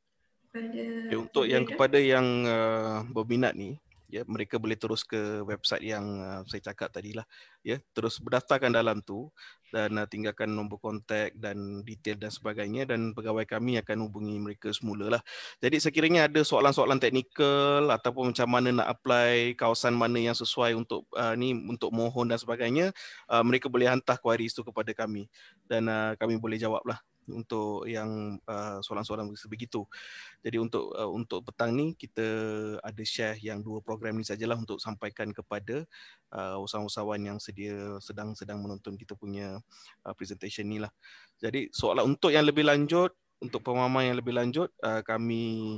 Pada Ya, untuk yang kepada yang uh, berminat ni, ya, mereka boleh terus ke website yang uh, saya cakap tadilah, ya, terus berdaftarkan dalam tu dan uh, tinggalkan nombor kontak dan detail dan sebagainya, dan pegawai kami akan hubungi mereka semula lah. Jadi sekiranya ada soalan-soalan teknikal ataupun macam mana nak apply, kawasan mana yang sesuai untuk uh, ni untuk mohon dan sebagainya, uh, mereka boleh hantar queries tu kepada kami dan uh, kami boleh jawab lah untuk yang uh, soalan-soalan begitu. Jadi untuk uh, untuk petang ni kita ada share yang dua program ni sajalah untuk sampaikan kepada uh, usahawan-usahawan yang sedia sedang sedang menonton kita punya uh, presentation ni lah. Jadi soalan untuk yang lebih lanjut, untuk pemahaman yang lebih lanjut, uh, kami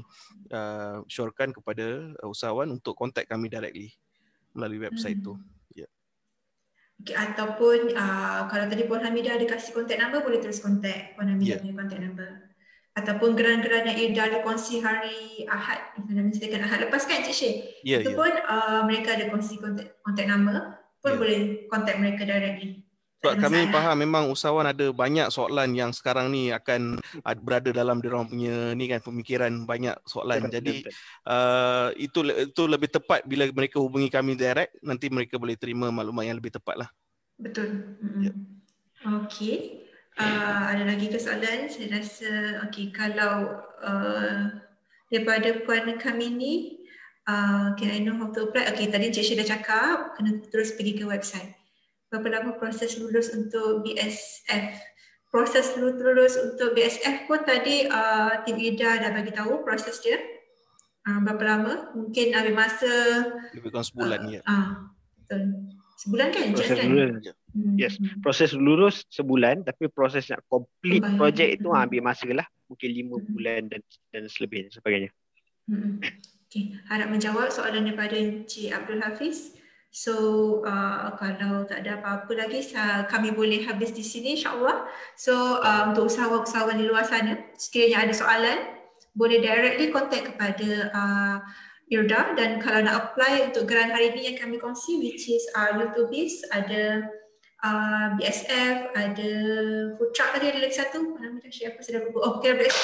uh, syorkan kepada uh, usahawan untuk contact kami directly melalui website hmm. tu. Ya. Yeah. Okay, ataupun uh, kalau tadi Puan Hamidah ada kasih contact number, boleh terus contact Puan Hamidah yeah. punya contact number. Ataupun geran-geran yang Irda ada kongsi hari Ahad, misalkan Ahad lepas kan Cik Syed? Yeah, itu yeah. pun uh, mereka ada kongsi contact, contact number, pun yeah. boleh contact mereka directly. Sebab kami faham memang usahawan ada banyak soalan yang sekarang ni akan berada dalam diorang punya ni kan, pemikiran banyak soalan. Jadi uh, itu itu lebih tepat bila mereka hubungi kami direct, nanti mereka boleh terima maklumat yang lebih tepat lah. Betul. Mm-hmm. Yeah. Okey. Uh, ada lagi ke soalan? Saya rasa okey, kalau uh, daripada puan kami ni, uh, can I know how to apply? Okey, tadi Cik Syed dah cakap kena terus pergi ke website. Berapa lama proses lulus untuk B S F? Proses lulus untuk B S F pun tadi uh, tim Ida dah bagi tahu proses dia. Uh, berapa lama? Mungkin ambil masa lebih kurang sebulan uh, ya. Uh, betul. Sebulan kan? Proses kan? lulus. Yes, proses lulus sebulan, tapi proses nak complete Bayang. projek itu hmm. ambil masa lah, mungkin lima hmm. bulan dan dan selebihnya sebagainya. Hmm. Okay. Harap menjawab soalan daripada Encik Abdul Hafiz. So uh, kalau tak ada apa-apa lagi, kami boleh habis di sini insyaAllah. So uh, untuk usahawan-usahawan di luar sana, sekiranya ada soalan, boleh directly contact kepada uh, Irda, dan kalau nak apply untuk geran hari ini yang kami kongsi, which is uh, Youth to Biz, ada uh, B S F, ada food truck tadi, ada lagi satu, nama dah siapa saya dah lupa. Oh, K W S P.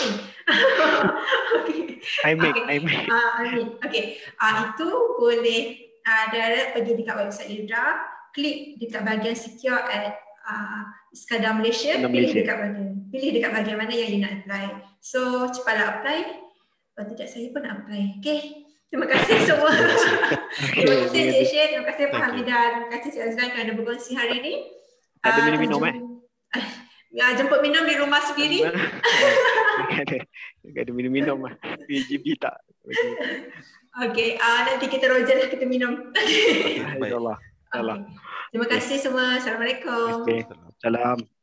Okay. I make, okay. I make. Uh, I make. Okay. Uh, itu boleh uh, direct pergi dekat website Irda, klik dekat bahagian secure at uh, Iskandar Malaysia, Iskandar pilih Malaysia. dekat bahagian, pilih dekat bahagian mana yang you nak apply. So cepatlah apply. Kalau tidak, saya pun nak apply. Okay. Terima kasih semua. Terima kasih Cik Syed, terima kasih Pak Hamidah, terima kasih Cik Azlan kerana berkongsi hari ini. Tak ada minum-minum eh? Ya, jemput minum di rumah sendiri. Tak ada, tak ada minum-minum lah. P G B tak. Okey, uh, nanti kita roja lah, kita minum. InsyaAllah. Okay. Terima kasih semua. Assalamualaikum. Okay. Salam.